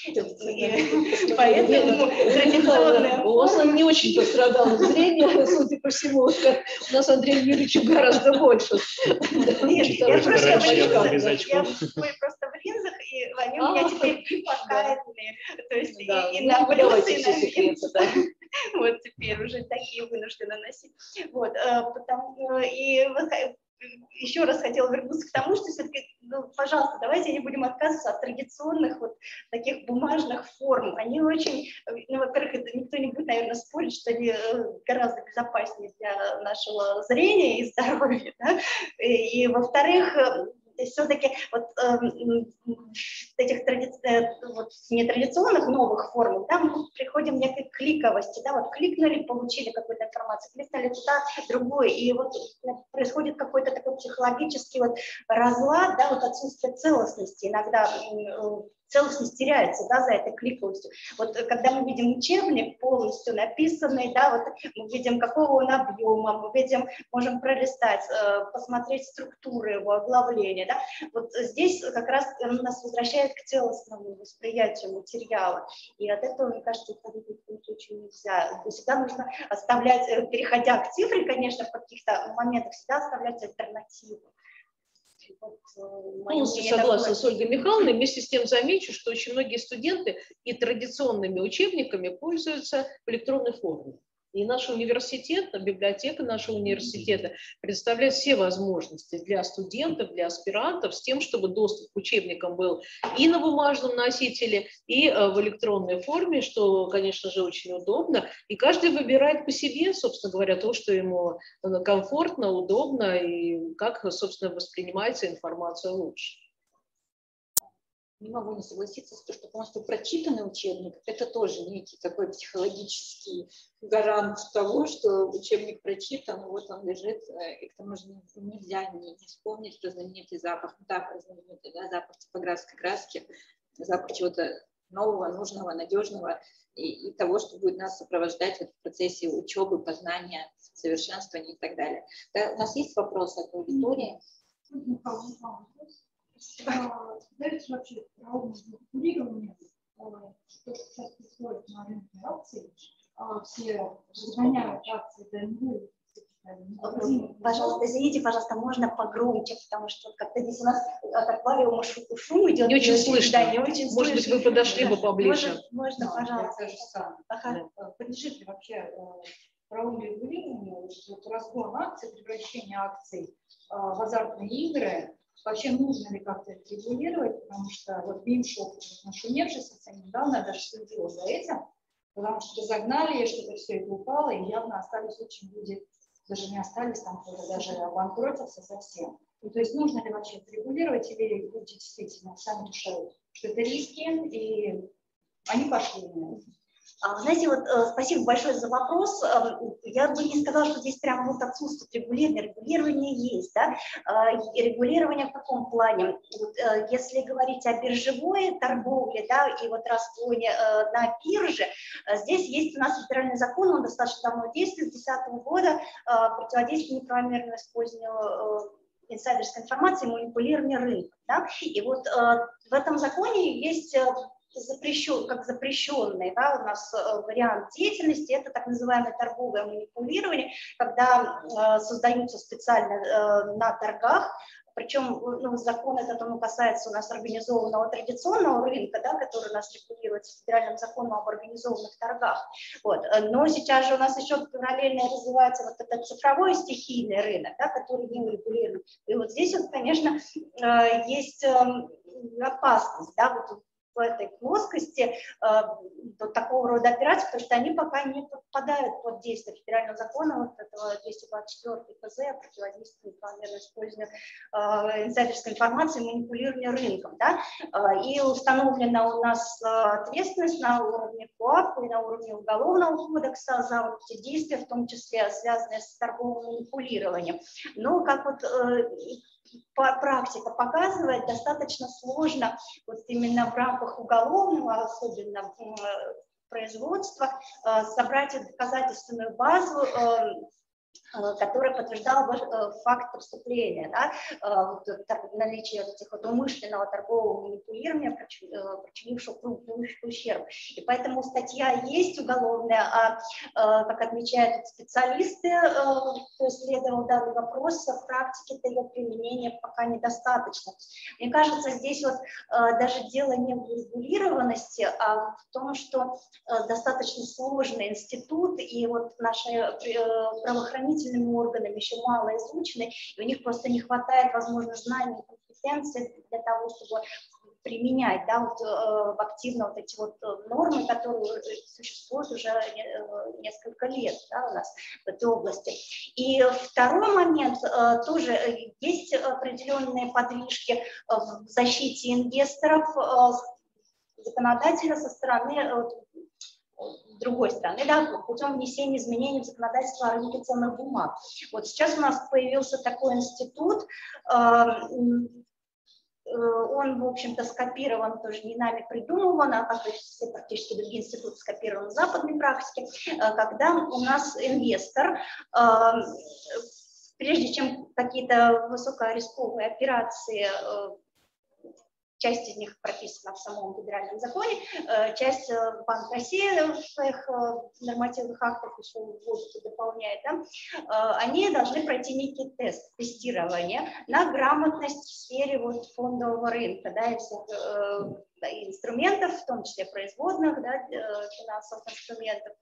Поэтому традиционная... У вас он не очень пострадал зрение, судя по всему. У нас Андрей Юрьевич гораздо больше. Я просто в линзах, и они у меня теперь припокаятные. То есть и на плюсы, и на минусы. Вот теперь уже такие вынуждены носить. Вот, и еще раз хотела вернуться к тому, что все-таки, ну, пожалуйста, давайте не будем отказываться от традиционных вот таких бумажных форм. Они очень, ну, во-первых, это никто не будет, наверное, спорить, что они гораздо безопаснее для нашего зрения и здоровья, да? И во-вторых, все-таки вот этих вот нетрадиционных новых форм, да, мы приходим к некой кликовости, да, вот кликнули, получили какую-то информацию, кликнули туда, другое, и вот происходит какой-то такой психологический вот разлад, да, вот отсутствие целостности, иногда целостность теряется, да, за этой кликовостью. Вот когда мы видим учебник полностью написанный, да, вот мы видим, какого он объема, мы видим, можем пролистать, посмотреть структуры его, оглавления, да, вот здесь как раз нас возвращает к целостному восприятию материала, и от этого, мне кажется, это очень нельзя. Всегда нужно оставлять, переходя к цифре, конечно, в каких-то моментах, всегда оставлять альтернативу. Полностью согласна с Ольгой Михайловной. Вместе с тем замечу, что очень многие студенты и традиционными учебниками пользуются в электронной форме. И наш университет, библиотека нашего университета предоставляет все возможности для студентов, для аспирантов с тем, чтобы доступ к учебникам был и на бумажном носителе, и в электронной форме, что, конечно же, очень удобно. И каждый выбирает по себе, собственно говоря, то, что ему комфортно, удобно и как, собственно, воспринимается информация лучше. Не могу не согласиться с тем, что полностью прочитанный учебник – это тоже некий такой психологический гарант того, что учебник прочитан, вот он лежит, и к тому же нельзя не вспомнить про знаменитый запах, ну так, знаменитый, да, запах типографской краски, запах чего-то нового, нужного, надежного и того, что будет нас сопровождать в процессе учебы, познания, совершенствования и так далее. Да, у нас есть вопросы от аудитории? Знаете, вообще правовое манипулирование, что сейчас происходит на рынке акций, все разгоняют акции ДНБ. Пожалуйста, извините, пожалуйста, можно погромче, потому что как-то здесь у нас от аквариума шум идет. Не очень слышно. Да, не очень слышно. Может быть, вы подошли бы поближе. Можно, пожалуйста. Подлежит ли вообще правовому регулированию разгон акций, превращение акций в азартные игры? Вообще нужно ли как-то это регулировать, потому что вот Бимшоп, нашумевший совсем недавно, я даже следила за этим, потому что разогнали, что-то все это упало, и явно остались очень люди, даже не остались там, кто-то даже обанкротился совсем. И, то есть нужно ли вообще это регулировать, или люди действительно сами решают, что это риски, и они пошли на это. Знаете, вот спасибо большое за вопрос. Я бы не сказала, что здесь прямо вот отсутствует регулирование. Регулирование есть, да? И регулирование в каком плане? Вот, если говорить о биржевой торговле, да, и вот разгоне на бирже, здесь есть у нас федеральный закон, он достаточно давно действует, с 2010 года, противодействие неправомерному использованию инсайдерской информации и манипулирования рынком, да? И вот в этом законе есть запрещенный, да, у нас вариант деятельности, это так называемое торговое манипулирование, когда создаются специально на торгах, причем ну, закон этот касается у нас организованного традиционного рынка, да, который у нас регулируется федеральным законом об организованных торгах. Вот. Но сейчас же у нас еще параллельно развивается вот этот цифровой стихийный рынок, да, который не урегулирован. И вот здесь, вот, конечно, есть опасность, да, вот, в этой плоскости такого рода операций, потому что они пока не подпадают под действие федерального закона, вот этого 224 КЗ о противодействии неправомерному использованию инсайдерской информации и манипулированию рынком. Да? И установлена у нас ответственность на уровне КоАП и на уровне Уголовного кодекса за вот эти действия, в том числе связанные с торговым манипулированием. Но как вот практика показывает, достаточно сложно вот именно в рамках уголовного, особенно производства, собрать доказательственную базу, которая подтверждала бы факт преступления, да, наличие этих вот умышленного торгового манипулирования, причинившего крупный ущерб. И поэтому статья есть уголовная, а, как отмечают специалисты, кто исследовал данный вопрос, в практике ее применения пока недостаточно. Мне кажется, здесь вот даже дело не в регулированности, а в том, что достаточно сложный институт, и вот наши правоохранительные органами еще мало изучены, и у них просто не хватает, возможно, знаний и компетенций для того, чтобы применять, да, вот, активно вот эти вот нормы, которые существуют уже несколько лет, да, у нас в этой области. И второй момент, тоже есть определенные подвижки в защите инвесторов законодательно со стороны с другой стороны, да, путем внесения изменений в законодательство о рынке ценных бумаг. Вот сейчас у нас появился такой институт, он, в общем-то, скопирован, тоже не нами придумыван, а как и все практически другие институты скопированы в западной практике, когда у нас инвестор, прежде чем какие-то высокорисковые операции, часть из них прописана в самом федеральном законе, часть Банк России в своих нормативных актах еще вводит и дополняет, да, они должны пройти некий тест, тестирование на грамотность в сфере вот фондового рынка, да, и всех инструментов, в том числе производных, да, финансовых инструментов.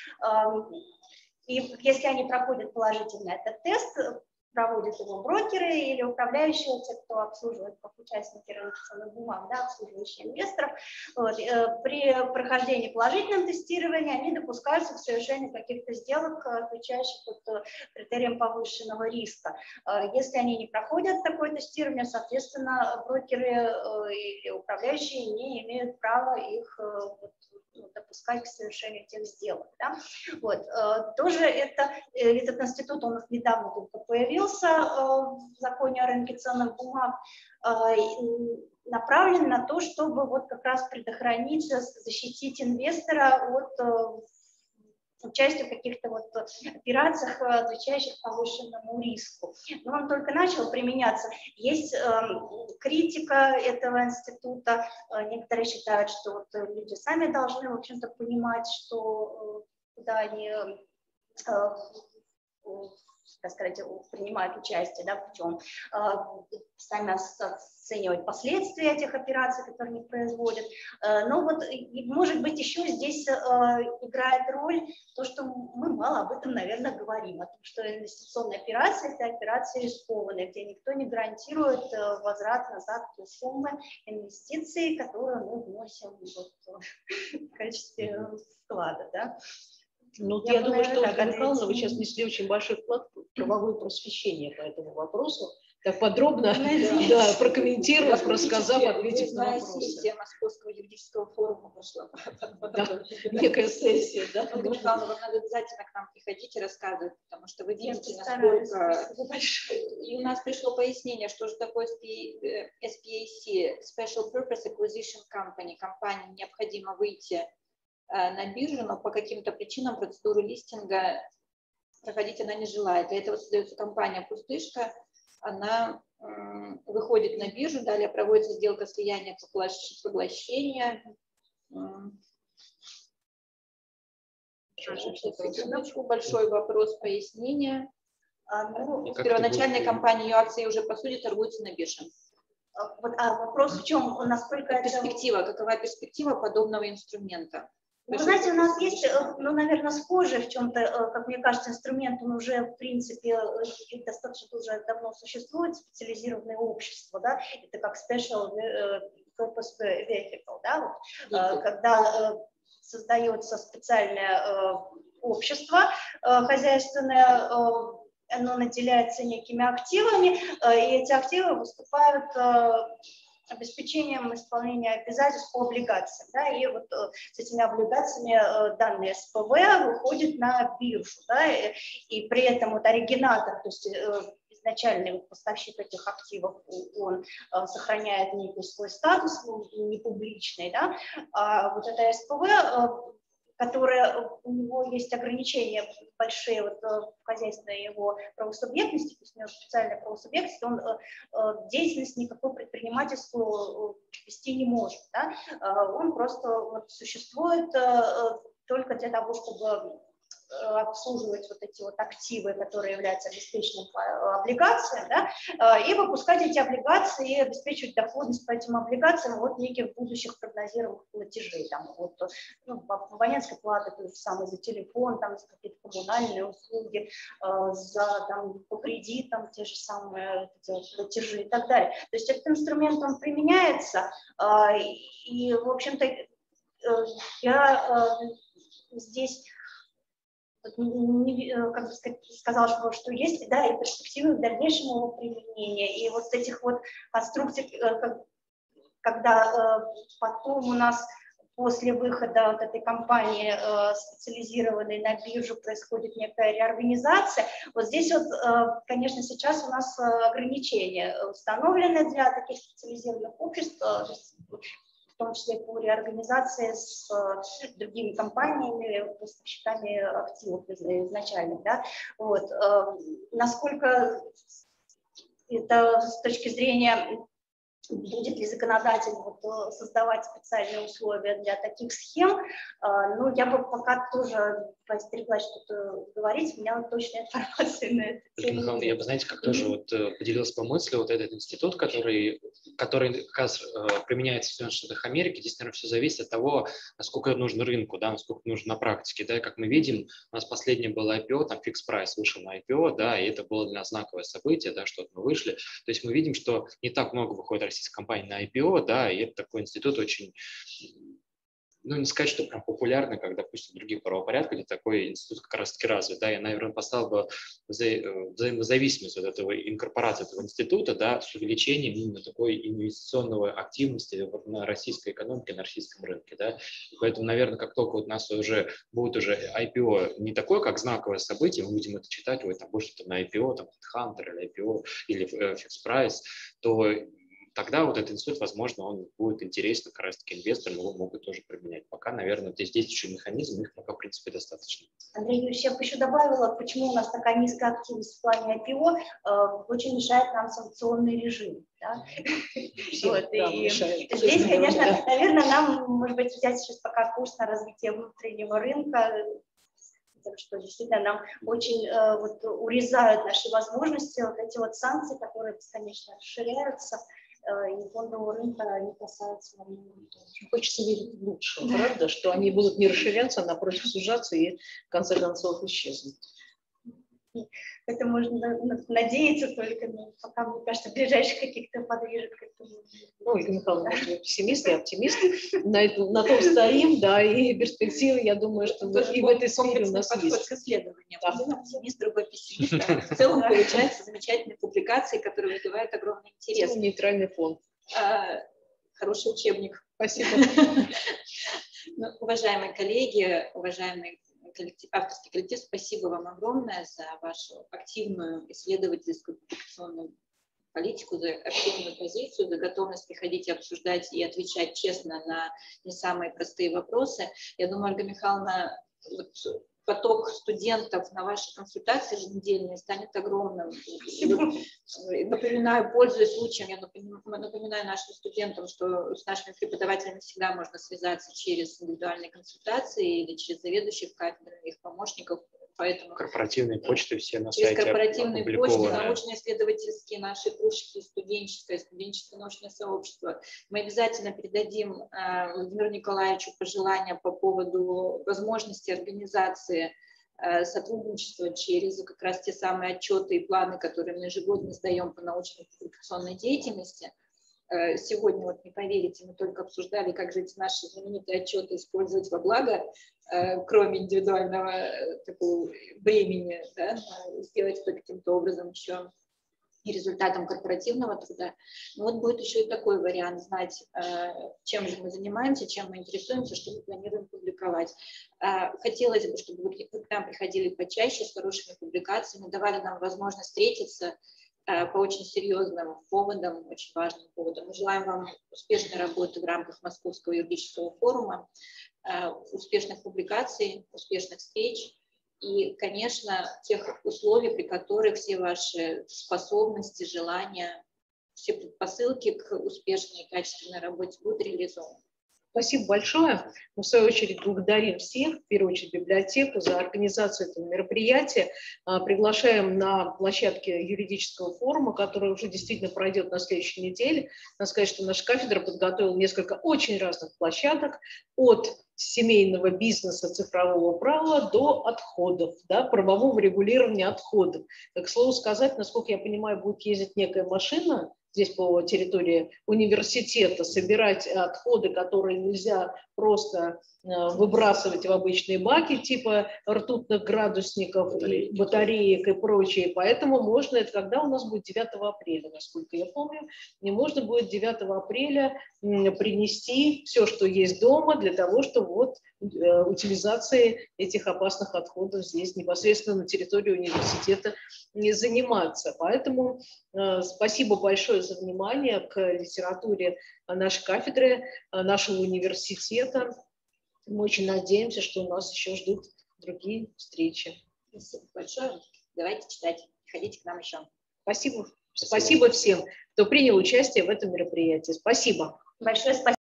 И если они проходят положительно этот тест, проводят его брокеры или управляющие, те, кто обслуживает как участники рынка ценных бумаг, да, обслуживающие инвесторов. Вот. При прохождении положительного тестирования они допускаются к совершению каких-то сделок, отвечающих критериям повышенного риска. Если они не проходят такое тестирование, соответственно, брокеры или управляющие не имеют права их допускать к совершению тех сделок. Да? Вот. Тоже этот институт, он недавно только появился в законе о рынке ценных бумаг, направлен на то, чтобы вот как раз предохранить, защитить инвестора от участия в каких-то вот операциях, отвечающих повышенному риску. Но он только начал применяться. Есть критика этого института. Некоторые считают, что вот люди сами должны, в общем-то, понимать, что куда они, так сказать, принимают участие, да, в чем сами оценивать последствия этих операций, которые они производят. Но вот, может быть, еще здесь играет роль то, что мы мало об этом, наверное, говорим, о том, что инвестиционные операции – это операции рискованные, где никто не гарантирует возврат назад той суммы инвестиций, которые мы вносим в качестве вклада. Да? Ну, я думаю, что, Ольга Михайловна, вы сейчас внесли очень большой вклад в правовое просвещение по этому вопросу. Так подробно прокомментировав, рассказав, ответив на вопросы. Сессия Московского юридического форума прошла. Да, некая сессия, да. Ольга Михайловна, вам надо обязательно к нам приходить и рассказывать, потому что вы видите, насколько... И у нас пришло пояснение, что же такое SPAC, Special Purpose Acquisition Company. Компании необходимо выйти на биржу, но по каким-то причинам процедуру листинга проходить она не желает. Для этого создается компания «Пустышка», она выходит на биржу, далее проводится сделка слияния поглощения. Большой вопрос пояснения. В первоначальной компании ее акции уже по сути торгуются на бирже. Вопрос в чем? Насколько перспектива, какова перспектива подобного инструмента? Вы знаете, у нас есть, ну, наверное, схожий в чем-то, как мне кажется, инструмент, он уже, в принципе, достаточно уже давно существует, специализированное общество, да, это как Special Purpose Vehicle, да, вот, когда создается специальное общество хозяйственное, оно наделяется некими активами, и эти активы выступают обеспечением исполнения обязательств по облигациям. Да, и вот с этими облигациями данные СПВ выходит на биржу. Да, и при этом вот оригинатор, то есть изначальный поставщик этих активов, он сохраняет некий свой статус непубличный, да, а вот это СПВ, которое, у него есть ограничения большие вот, в хозяйственной его правосубъектности, то есть у него специальная правосубъектность, он деятельность никакую предпринимательскую вести не может. Да? Он просто вот, существует только для того, чтобы обслуживать вот эти вот активы, которые являются обеспеченным облигациям, да, и выпускать эти облигации и обеспечивать доходность по этим облигациям от неких будущих прогнозируемых платежей. Там, вот, ну, абонентской платы, то же самое за телефон, там, за какие-то коммунальные услуги, за, там, по кредитам те же самые платежи и так далее. То есть этот инструмент, он применяется, и, в общем-то, я здесь как бы сказала, что есть, да, и перспективы в дальнейшем его применения, и вот этих вот конструкций, когда потом у нас после выхода вот этой компании, специализированной на биржу, происходит некая реорганизация, вот здесь вот, конечно, сейчас у нас ограничения установлены для таких специализированных обществ, в том числе по реорганизации с другими компаниями, поставщиками активов изначально. Да? Вот. Насколько это с точки зрения, будет ли законодатель вот, создавать специальные условия для таких схем, ну, я бы пока тоже поостереглась что-то говорить, у меня точной информации на это. Михаил, я бы, знаете, как тоже вот поделился по мысли, вот этот институт, который как раз применяется в Соединенных Штатах Америки, здесь, наверное, все зависит от того, насколько нужно рынку, да, насколько нужно на практике, да, и как мы видим, у нас последнее было IPO, там Fixed Price вышел на IPO, да, и это было для нас знаковое событие, да, что мы вышли, то есть мы видим, что не так много выходит российских компаний на IPO, да, и это такой институт очень, ну, не сказать, что прям популярный, как, допустим, в других правопорядках, где такой институт как раз-таки развит, да, я, наверное, поставил бы взаимозависимость вот этого, инкорпорации этого института, да, с увеличением именно такой инвестиционной активности на российской экономике, на российском рынке, да, и поэтому, наверное, как только вот у нас уже будет уже IPO не такое, как знаковое событие, мы будем это читать, ой, там будет что-то на IPO, там, Hunter или IPO, или Fixed Price, то тогда вот этот институт, возможно, он будет интересен как раз-таки инвесторам, его могут тоже применять. Пока, наверное, здесь действующий механизм, их пока, в принципе, достаточно. Андрей Юрьевич, я бы еще добавила, почему у нас такая низкая активность в плане IPO, очень мешает нам санкционный режим. Да? Вот, и здесь, конечно, наверное, нам, может быть, взять сейчас пока курс на развитие внутреннего рынка, потому что действительно нам очень вот, урезают наши возможности, вот эти вот санкции, которые бесконечно расширяются, и фондового рынка не касаются. Хочется верить в лучшее, правда, что они будут не расширяться, а напротив сужаться и в конце концов исчезнуть. Это можно надеяться только, но пока, мне кажется, ближайших каких-то подвижек. Ну, Ольга Михайловна, может, вы пессимисты и оптимисты, на том стоим, да, и перспективы, я думаю, что и в этой сфере у нас есть. К исследованию. Один оптимист, другой пессимист. В целом получаются замечательные публикации, которые вызывают огромный интерес. Нейтральный фонд. Хороший учебник. Спасибо. Уважаемые коллеги, уважаемый авторский коллектив, спасибо вам огромное за вашу активную исследовательскую публикационную политику, за активную позицию, за готовность приходить и обсуждать и отвечать честно на не самые простые вопросы. Я думаю, Ольга Михайловна, вот поток студентов на ваши консультации еженедельные станет огромным. Напоминаю, пользуясь случаем, я напоминаю нашим студентам, что с нашими преподавателями всегда можно связаться через индивидуальные консультации или через заведующих кафедрами, их помощников. Поэтому корпоративные почты все на через сайте корпоративные почты, опубликованы. научно-исследовательские наши кружки, студенческое научное сообщество. Мы обязательно передадим Владимиру Николаевичу пожелания по поводу возможности организации сотрудничества через как раз те самые отчеты и планы, которые мы ежегодно сдаем по научно-публикационной деятельности. Сегодня, вот не поверите, мы только обсуждали, как же эти наши знаменитые отчеты использовать во благо, кроме индивидуального такого времени, да, сделать это каким-то образом еще и результатом корпоративного труда. Но вот будет еще и такой вариант, знать, чем же мы занимаемся, чем мы интересуемся, что мы планируем публиковать. Хотелось бы, чтобы вы к нам приходили почаще с хорошими публикациями, давали нам возможность встретиться, по очень серьезным поводам, очень важным поводам. Мы желаем вам успешной работы в рамках Московского юридического форума, успешных публикаций, успешных встреч и, конечно, тех условий, при которых все ваши способности, желания, все предпосылки к успешной и качественной работе будут реализованы. Спасибо большое. Мы, в свою очередь, благодарим всех, в первую очередь библиотеку, за организацию этого мероприятия. Приглашаем на площадке юридического форума, который уже действительно пройдет на следующей неделе. Надо сказать, что наша кафедра подготовила несколько очень разных площадок, от семейного бизнеса, цифрового права до отходов, да, правового регулирования отходов. К слову сказать, насколько я понимаю, будет ездить некая машина здесь по территории университета, собирать отходы, которые нельзя просто выбрасывать в обычные баки, типа ртутных градусников, батареек и прочее. Поэтому можно, это когда у нас будет 9 апреля, насколько я помню, и можно будет 9 апреля принести все, что есть дома, для того, чтобы вот утилизацией этих опасных отходов здесь непосредственно на территории университета не заниматься. Поэтому спасибо большое за внимание к литературе нашей кафедры, нашего университета. Мы очень надеемся, что у нас еще ждут другие встречи. Спасибо большое. Давайте читать. Приходите к нам еще. Спасибо. Спасибо всем, кто принял участие в этом мероприятии. Спасибо. Большое спасибо.